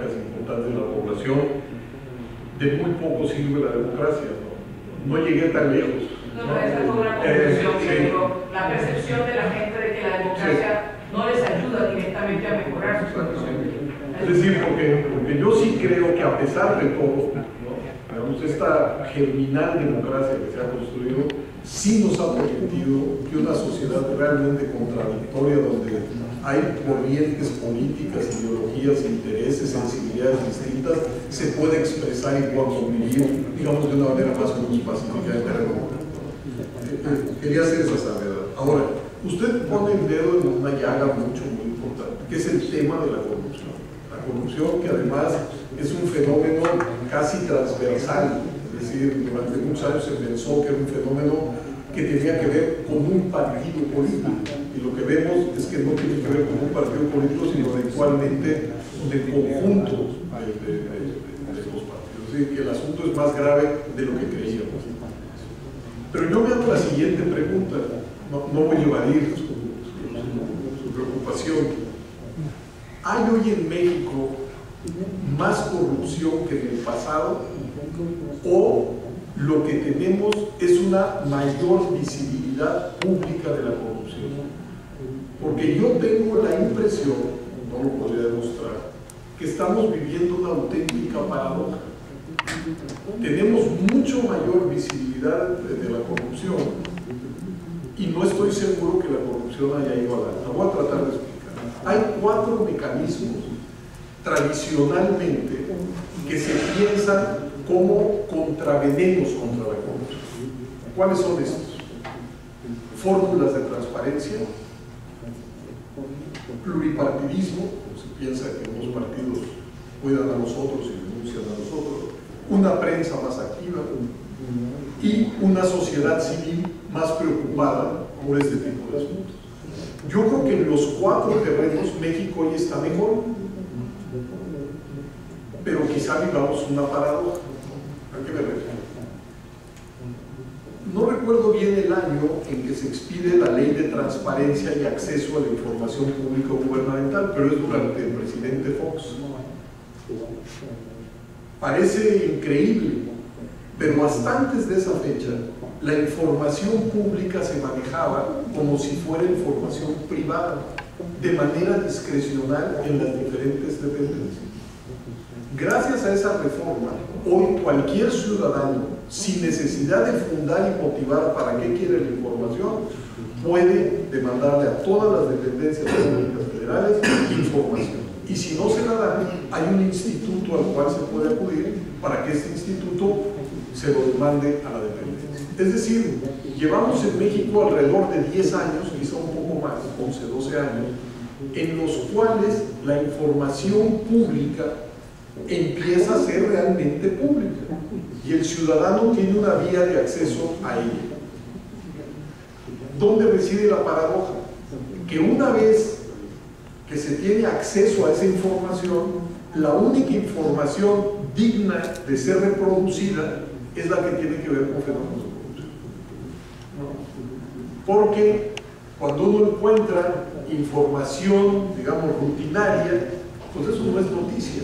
importante de la población, de muy poco sirve la democracia, ¿no? No llegué tan lejos. No, no, esa fue una conclusión que sí. digo, la percepción de la gente de que la democracia sí. no les ayuda directamente a mejorar sus condiciones. Es decir, porque, porque yo sí creo que a pesar de todo, ¿no? esta germinal democracia que se ha construido, sí nos ha permitido que una sociedad realmente contradictoria, donde hay corrientes políticas, ideologías, intereses, sensibilidades distintas, se puede expresar y pueda convivir, digamos, de una manera más o menos pacífica en terreno. Quería hacer esa salvedad. Ahora, usted pone el dedo en una llaga mucho, muy importante, que es el tema de la corrupción. La corrupción, que además es un fenómeno casi transversal, es decir, durante muchos años se pensó que era un fenómeno que tenía que ver con un partido político, y lo que vemos es que no tiene que ver con un partido político, sino eventualmente con el conjunto de, de, de, de los partidos. Es decir, que el asunto es más grave de lo que creíamos. Pero yo me hago la siguiente pregunta, no, no voy a evadir su, su, su preocupación. ¿Hay hoy en México más corrupción que en el pasado, o lo que tenemos es una mayor visibilidad pública de la corrupción? Porque yo tengo la impresión, no lo podría demostrar, que estamos viviendo una auténtica paradoja. Tenemos mucho mayor visibilidad de, de la corrupción, y no estoy seguro que la corrupción haya ido a la alta. Voy a tratar de explicar. Hay cuatro mecanismos tradicionalmente que se piensan como contravenenos contra la corrupción. ¿Cuáles son estos? Fórmulas de transparencia, pluripartidismo, se piensa que unos partidos cuidan a los otros y denuncian a los otros, una prensa más activa y una sociedad civil más preocupada por este tipo de asuntos. Yo creo que en los cuatro terrenos México hoy está mejor, pero quizá vivamos una paradoja. ¿A qué me refiero? No recuerdo bien el año en que se expide la Ley de Transparencia y Acceso a la Información Pública Gubernamental, pero es durante el presidente Fox. Parece increíble, pero hasta antes de esa fecha, la información pública se manejaba como si fuera información privada, de manera discrecional en las diferentes dependencias. Gracias a esa reforma, hoy cualquier ciudadano, sin necesidad de fundar y motivar para qué quiere la información, puede demandarle a todas las dependencias públicas federales información. Y si no se la dan, hay un instituto al cual se puede acudir para que este instituto se lo demande a la dependencia. Es decir, llevamos en México alrededor de diez años, quizá un poco más, once, doce años, en los cuales la información pública empieza a ser realmente pública y el ciudadano tiene una vía de acceso a ella. ¿Dónde reside la paradoja? Que una vez que se tiene acceso a esa información, la única información digna de ser reproducida es la que tiene que ver con fenómenos de corrupción. Porque cuando uno encuentra información, digamos, rutinaria, pues eso no es noticia.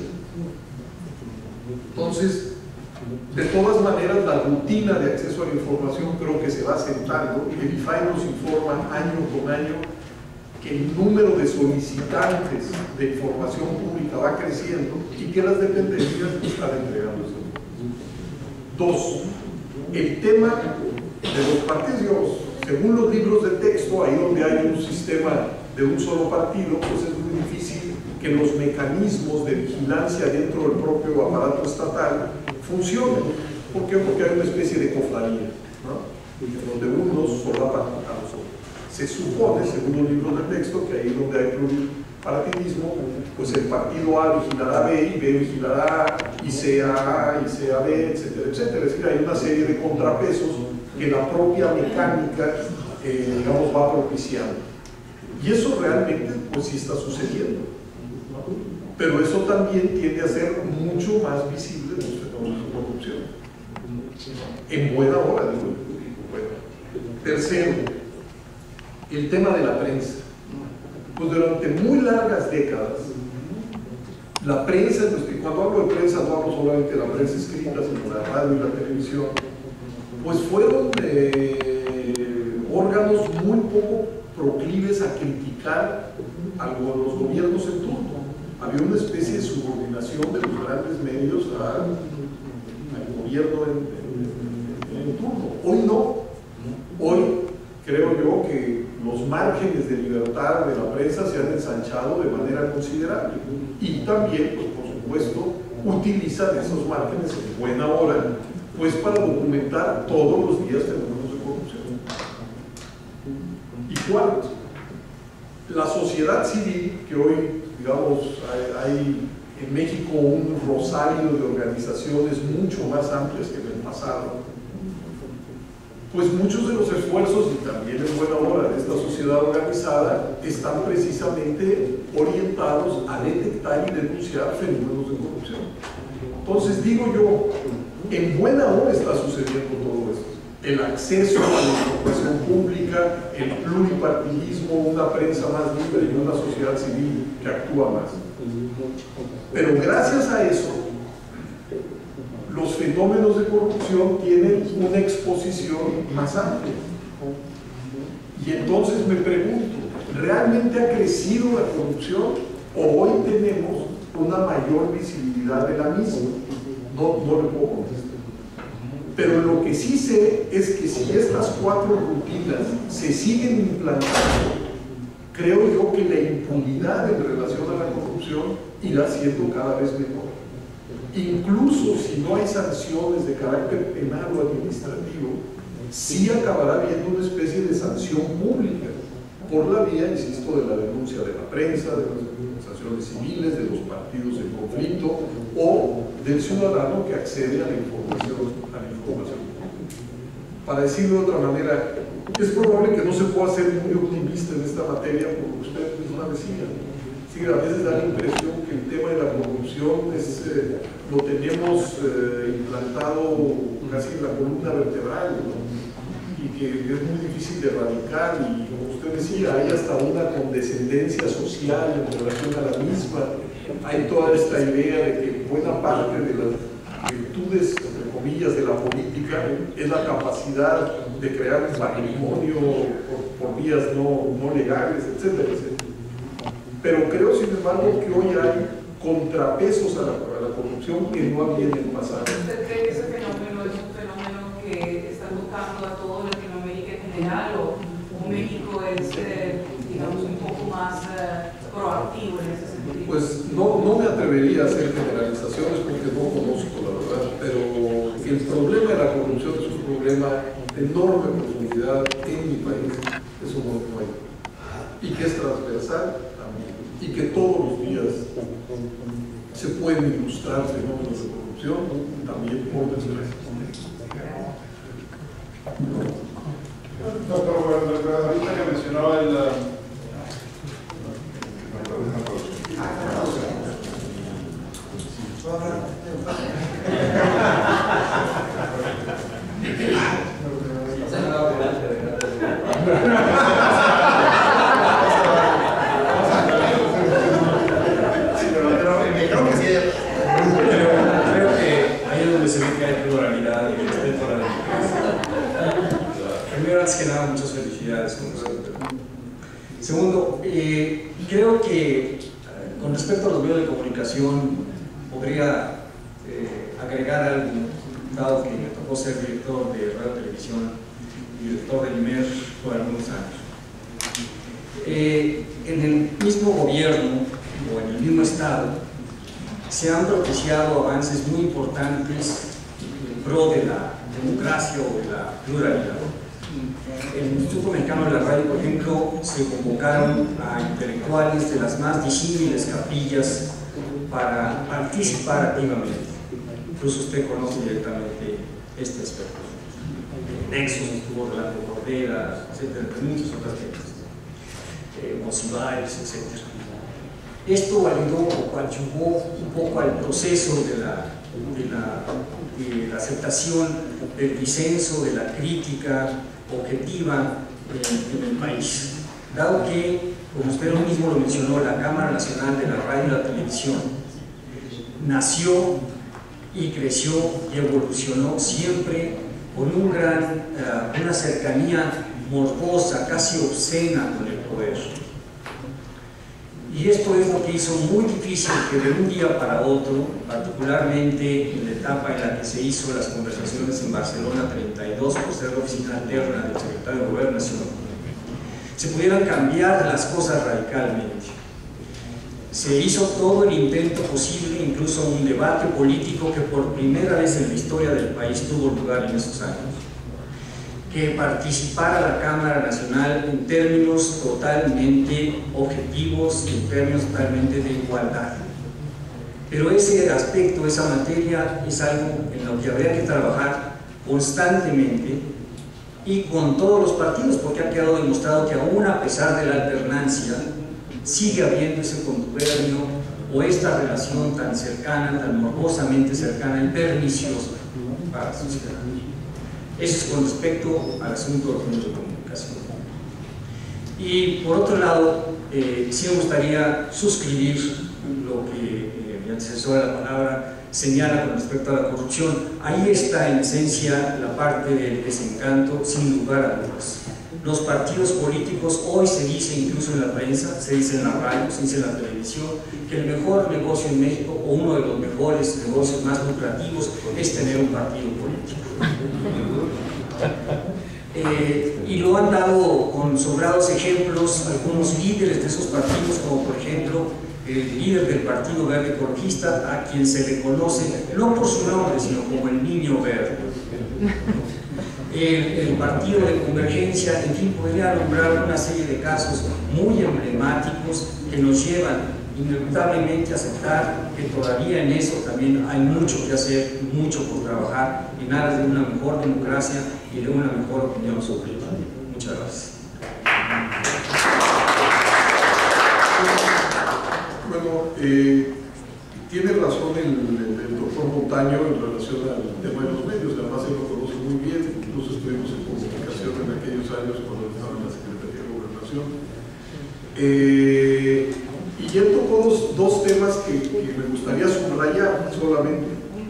Entonces, de todas maneras, la rutina de acceso a la información creo que se va asentando, y el I F A I nos informa año con año que el número de solicitantes de información pública va creciendo y que las dependencias están entregando eso. Dos, el tema de los partidos. Según los libros de texto, ahí donde hay un sistema de un solo partido, pues es muy difícil que los mecanismos de vigilancia dentro del propio aparato estatal funcionen. ¿Por qué? Porque hay una especie de cofradía, ¿no? Donde unos solapan a los otros. Se supone, según los libros de texto, que ahí donde hay pluripartidismo, pues el partido A vigilará a B, y B vigilará A, y C a A, y C a B, etcétera, etcétera. Es decir, hay una serie de contrapesos que la propia mecánica, eh, digamos, va propiciando. Y eso realmente, pues sí está sucediendo. Pero eso también tiende a ser mucho más visible en los fenómenos de corrupción. En buena hora, digo. Bueno. Tercero, el tema de la prensa. Pues durante muy largas décadas, la prensa en nuestra cuando hablo de prensa no hablo solamente de la prensa escrita, sino de la radio y la televisión, pues fueron eh, órganos muy poco proclives a criticar a los gobiernos en turno. Había una especie de subordinación de los grandes medios a, al gobierno en, en, en turno. Hoy no. Hoy creo yo que los márgenes de libertad de la prensa se han ensanchado de manera considerable y también, pues, por supuesto, utilizan esos márgenes en buena hora, pues para documentar todos los días fenómenos de corrupción. ¿Y cuáles? La sociedad civil, que hoy, digamos, hay, hay en México un rosario de organizaciones mucho más amplias que en el pasado, pues muchos de los esfuerzos, y también en buena hora, de esta sociedad organizada, están precisamente orientados a detectar y denunciar fenómenos de corrupción. Entonces digo yo, en buena hora está sucediendo todo esto. El acceso a la información pública, el pluripartidismo, una prensa más libre y una sociedad civil que actúa más. Pero gracias a eso, los fenómenos de corrupción tienen una exposición más amplia. Y entonces me pregunto, ¿realmente ha crecido la corrupción o hoy tenemos una mayor visibilidad de la misma? No, no le puedo contestar. Pero lo que sí sé es que si estas cuatro rutinas se siguen implantando, creo yo que la impunidad en relación a la corrupción irá siendo cada vez menor. Incluso si no hay sanciones de carácter penal o administrativo, sí acabará habiendo una especie de sanción pública por la vía, insisto, de la denuncia de la prensa, de las organizaciones civiles, de los partidos en conflicto o del ciudadano que accede a la información, a la información. Para decirlo de otra manera, es probable que no se pueda ser muy optimista en esta materia por lo que usted misma decía. Sí, a veces da la impresión que el tema de la corrupción es, eh, lo tenemos eh, implantado casi en la columna vertebral, ¿no? Y que es muy difícil de erradicar, y como usted decía, hay hasta una condescendencia social en relación a la misma. Hay toda esta idea de que buena parte de las virtudes, entre comillas, de la política es la capacidad de crear un patrimonio por, por vías no, no legales, etcétera, etcétera. Pero creo, sin embargo, que hoy hay contrapesos a la, a la corrupción que no había en el pasado. ¿Usted cree que ese fenómeno es un fenómeno que está tocando a toda Latinoamérica en general, o, o México es, eh, digamos, un poco más eh, proactivo en ese sentido? Pues no, no me atrevería a hacer generalizaciones porque no conozco, la verdad, pero el problema de la corrupción es un problema de enorme profundidad en mi país, eso no lo hay, y que es transversal también, y que todos los días se pueden ilustrar fenómenos de corrupción también por desgracia. Doctor, bueno, ahorita que mencionaba el... Que nada, muchas felicidades. Segundo, eh, creo que eh, con respecto a los medios de comunicación podría eh, agregar algo, dado que me tocó ser director de Radio Televisión y director del I M E R por algunos años. Eh, en el mismo gobierno o en el mismo estado se han propiciado avances muy importantes en pro de la democracia o de la pluralidad. En el Instituto Mexicano de la Radio, por ejemplo, se convocaron a intelectuales de las más disímiles capillas para participar activamente. Incluso usted conoce directamente este aspecto. Nexos estuvo delante de Cordera, etcétera, entre muchas otras cosas. Eh, Monsiváis, etcétera. Esto ayudó o coadyuvó un poco al proceso de la, de la, de la aceptación del disenso, de la crítica objetiva en, en el país, dado que, como usted mismo lo mencionó, la Cámara Nacional de la Radio y la Televisión nació y creció y evolucionó siempre con un gran, uh, una cercanía morbosa, casi obscena con el poder. Y esto es lo que hizo muy difícil que de un día para otro, particularmente en la etapa en la que se hizo las conversaciones en Barcelona treinta y dos, por ser la oficina alterna del secretario de Gobernación, se pudieran cambiar las cosas radicalmente. Se hizo todo el intento posible, incluso un debate político que por primera vez en la historia del país tuvo lugar en esos años, que participara la Cámara Nacional en términos totalmente objetivos, en términos totalmente de igualdad. Pero ese aspecto, esa materia, es algo en lo que habría que trabajar constantemente y con todos los partidos, porque ha quedado demostrado que aún a pesar de la alternancia, sigue habiendo ese contubernio o esta relación tan cercana, tan morbosamente cercana y perniciosa para la sociedad. Eso es con respecto al asunto de los medios de comunicación. Y por otro lado, eh, sí me gustaría suscribir lo que eh, mi antecesora de la palabra señala con respecto a la corrupción. Ahí está en esencia la parte del desencanto, sin lugar a dudas. Los partidos políticos, hoy se dice incluso en la prensa, se dice en la radio, se dice en la televisión, que el mejor negocio en México, o uno de los mejores negocios más lucrativos, es tener un partido político. Eh, y lo han dado con sobrados ejemplos algunos líderes de esos partidos, como por ejemplo el líder del Partido Verde Ecologista, a quien se le conoce no por su nombre, sino como el Niño Verde. El, el Partido de Convergencia, en fin, podría nombrar una serie de casos muy emblemáticos que nos llevan inevitablemente a aceptar que todavía en eso también hay mucho que hacer, mucho por trabajar en aras de una mejor democracia y de una mejor opinión sobre el país. Muchas gracias. Bueno, eh, tiene razón el, el, el doctor Montaño en relación al tema de los medios, además él lo conoce muy bien, incluso estuvimos en comunicación en aquellos años cuando estaba en la Secretaría de Gobernación. Eh, y él tocó dos, dos temas que, que me gustaría subrayar solamente.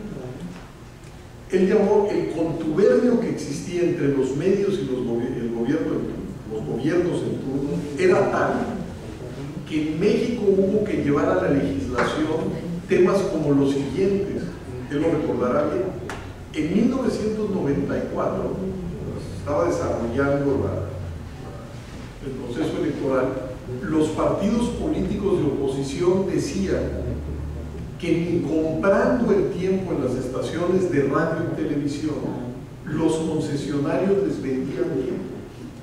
Él llamó el contubernio que existía entre los medios y los gobi el gobierno, los gobiernos en turno, era tal que en México hubo que llevar a la legislación temas como los siguientes. Él lo recordará bien. En mil novecientos noventa y cuatro estaba desarrollando la, el proceso electoral. Los partidos políticos de oposición decían que ni comprando el tiempo en las estaciones de radio y televisión los concesionarios les vendían tiempo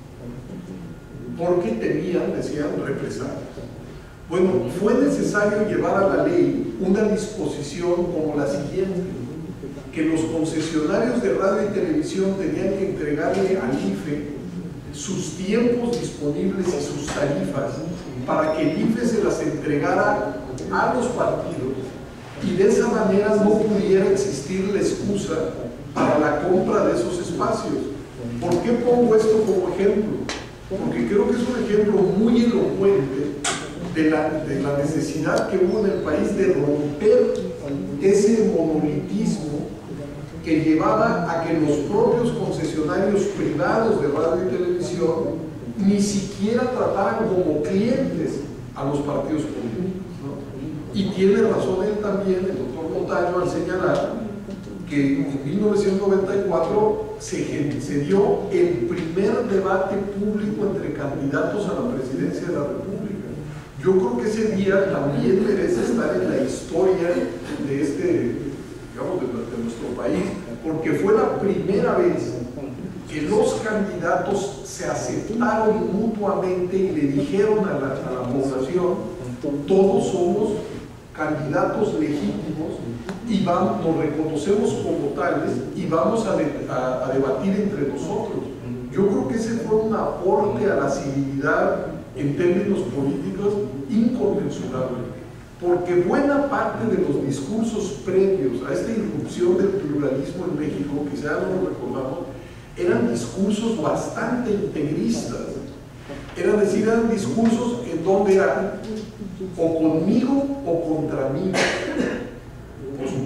porque temían, decían, represalias. Bueno, fue necesario llevar a la ley una disposición como la siguiente: que los concesionarios de radio y televisión tenían que entregarle al I F E sus tiempos disponibles y sus tarifas para que el I F E se las entregara a los partidos y de esa manera no pudiera existir la excusa para la compra de esos espacios. ¿Por qué pongo esto como ejemplo? Porque creo que es un ejemplo muy elocuente de la, de la necesidad que hubo en el país de romper ese monolitismo que llevaba a que los propios concesionarios privados de radio y televisión ni siquiera trataran como clientes a los partidos políticos, ¿no? Y tiene razón él también, el doctor Montaño, al señalar que en mil novecientos noventa y cuatro se, se dio el primer debate público entre candidatos a la presidencia de la República. Yo creo que ese día también merece estar en la historia de este, digamos, de, de nuestro país, porque fue la primera vez que los candidatos se aceptaron mutuamente y le dijeron a la, a la población: todos somos candidatos legítimos y vamos, nos reconocemos como tales y vamos a, de, a, a debatir entre nosotros. Yo creo que ese fue un aporte a la civilidad en términos políticos inconmensurable, porque buena parte de los discursos previos a esta irrupción del pluralismo en México, quizá no lo recordamos, eran discursos bastante integristas. Era decir, eran discursos en donde eran o conmigo o contra mí.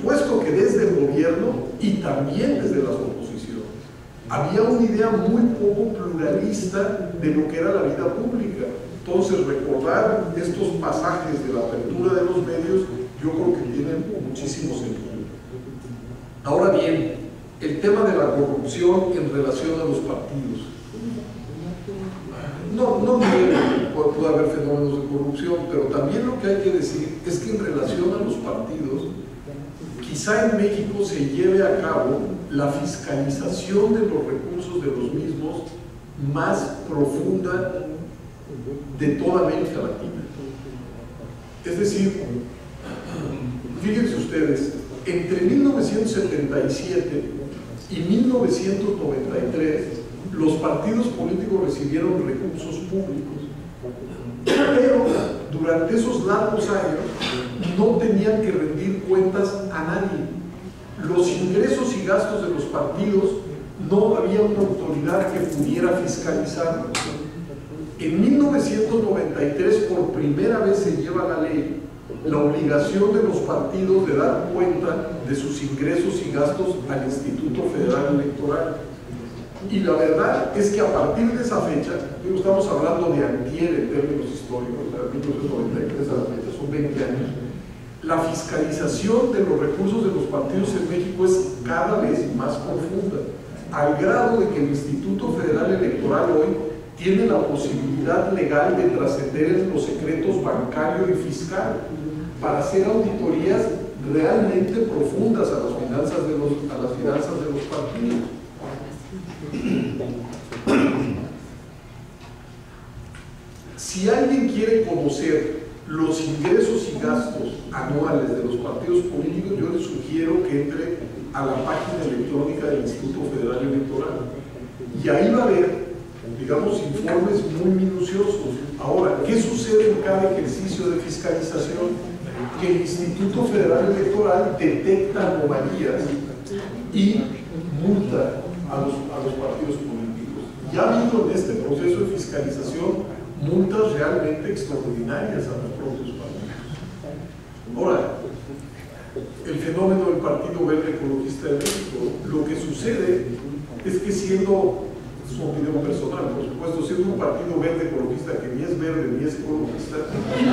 supuesto que desde el gobierno y también desde las oposiciones había una idea muy poco pluralista de lo que era la vida pública. Entonces, recordar estos pasajes de la apertura de los medios, yo creo que tienen muchísimo sentido. Ahora bien, el tema de la corrupción en relación a los partidos. No, no niego que puede haber fenómenos de corrupción, pero también lo que hay que decir es que en relación a los partidos, quizá en México se lleve a cabo la fiscalización de los recursos de los mismos más profunda de toda América Latina. Es decir, fíjense ustedes, entre mil novecientos setenta y siete y mil novecientos noventa y tres los partidos políticos recibieron recursos públicos, pero durante esos largos años no tenían que rendir cuentas a nadie. Los ingresos y gastos de los partidos no había una autoridad que pudiera fiscalizarlos. En mil novecientos noventa y tres por primera vez se lleva a la ley la obligación de los partidos de dar cuenta de sus ingresos y gastos al Instituto Federal Electoral. Y la verdad es que a partir de esa fecha, estamos hablando de antier en términos históricos, de mil novecientos noventa y tres a la fecha, son veinte años, la fiscalización de los recursos de los partidos en México es cada vez más profunda, al grado de que el Instituto Federal Electoral hoy tiene la posibilidad legal de trascender en los secretos bancario y fiscal para hacer auditorías realmente profundas a las finanzas de los, a las finanzas de los partidos. Si alguien quiere conocer los ingresos y gastos anuales de los partidos políticos, yo le sugiero que entre a la página electrónica del Instituto Federal Electoral y ahí va a haber, digamos, informes muy minuciosos. Ahora, ¿qué sucede en cada ejercicio de fiscalización? Que el Instituto Federal Electoral detecta anomalías y multa a los, a los partidos políticos. Ya ha habido en este proceso de fiscalización multas realmente extraordinarias a los propios partidos. Ahora, el fenómeno del Partido Verde Ecologista de México, lo que sucede es que siendo, es una opinión personal, por supuesto, siendo un partido verde ecologista que ni es verde ni es ecologista,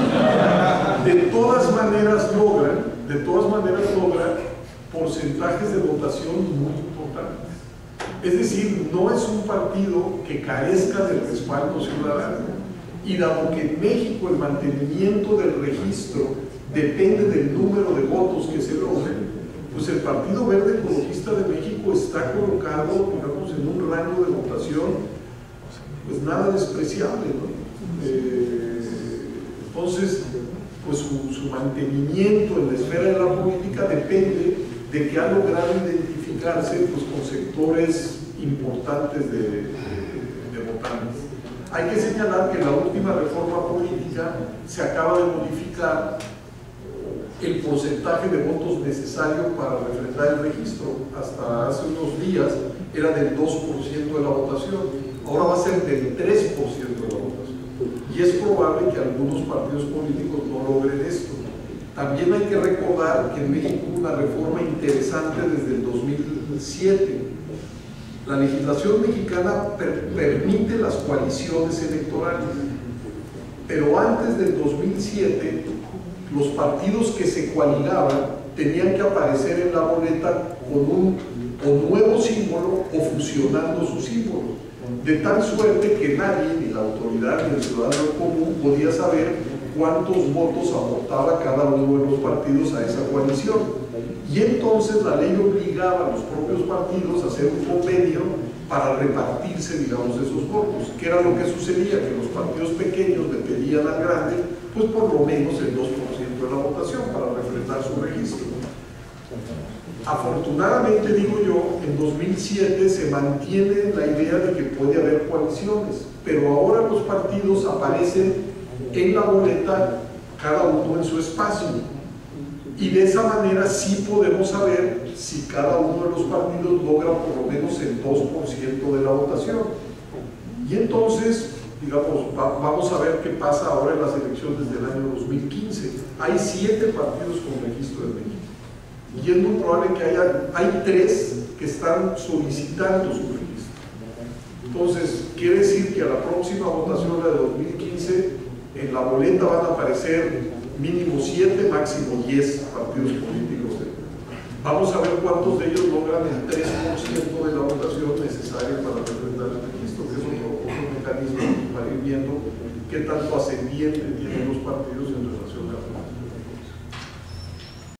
de todas maneras logra, de todas maneras logra porcentajes de votación muy importantes. Es decir, no es un partido que carezca del respaldo ciudadano. Y dado que en México el mantenimiento del registro depende del número de votos que se logren, pues el Partido Verde Ecologista de México está colocado, digamos, en un rango de votación pues nada despreciable, ¿no? Eh, entonces, pues su, su mantenimiento en la esfera de la política depende de que ha logrado identificarse pues, con sectores importantes de, de, de votantes. Hay que señalar que en la última reforma política se acaba de modificar el porcentaje de votos necesario para refrendar el registro. Hasta hace unos días era del dos por ciento de la votación, ahora va a ser del tres por ciento de la votación. Y es probable que algunos partidos políticos no logren esto. También hay que recordar que en México hubo una reforma interesante desde el dos mil siete. La legislación mexicana per permite las coaliciones electorales, pero antes del dos mil siete los partidos que se coaligaban tenían que aparecer en la boleta con un o nuevo símbolo o fusionando sus símbolos, de tal suerte que nadie, ni la autoridad ni el ciudadano común, podía saber cuántos votos aportaba cada uno de los partidos a esa coalición. Y entonces la ley obligaba a los propios partidos a hacer un convenio para repartirse, digamos, esos votos. ¿Qué era lo que sucedía? Que los partidos pequeños le pedían al grande, pues por lo menos el dos por ciento de la votación para refrendar su registro. Afortunadamente, digo yo, en dos mil siete se mantiene la idea de que puede haber coaliciones, pero ahora los partidos aparecen en la boleta cada uno en su espacio. Y de esa manera sí podemos saber si cada uno de los partidos logra por lo menos el dos por ciento de la votación. Y entonces, digamos, va, vamos a ver qué pasa ahora en las elecciones del año dos mil quince. Hay siete partidos con registro en México. y es muy probable que haya, hay tres que están solicitando su registro. Entonces, quiere decir que a la próxima votación, la de dos mil quince, en la boleta van a aparecer mínimo siete, máximo diez partidos políticos. Vamos a ver cuántos de ellos logran el tres por ciento de la votación necesaria para presentar el registro, que es otro, otro mecanismo para ir viendo qué tanto ascendiente tienen los partidos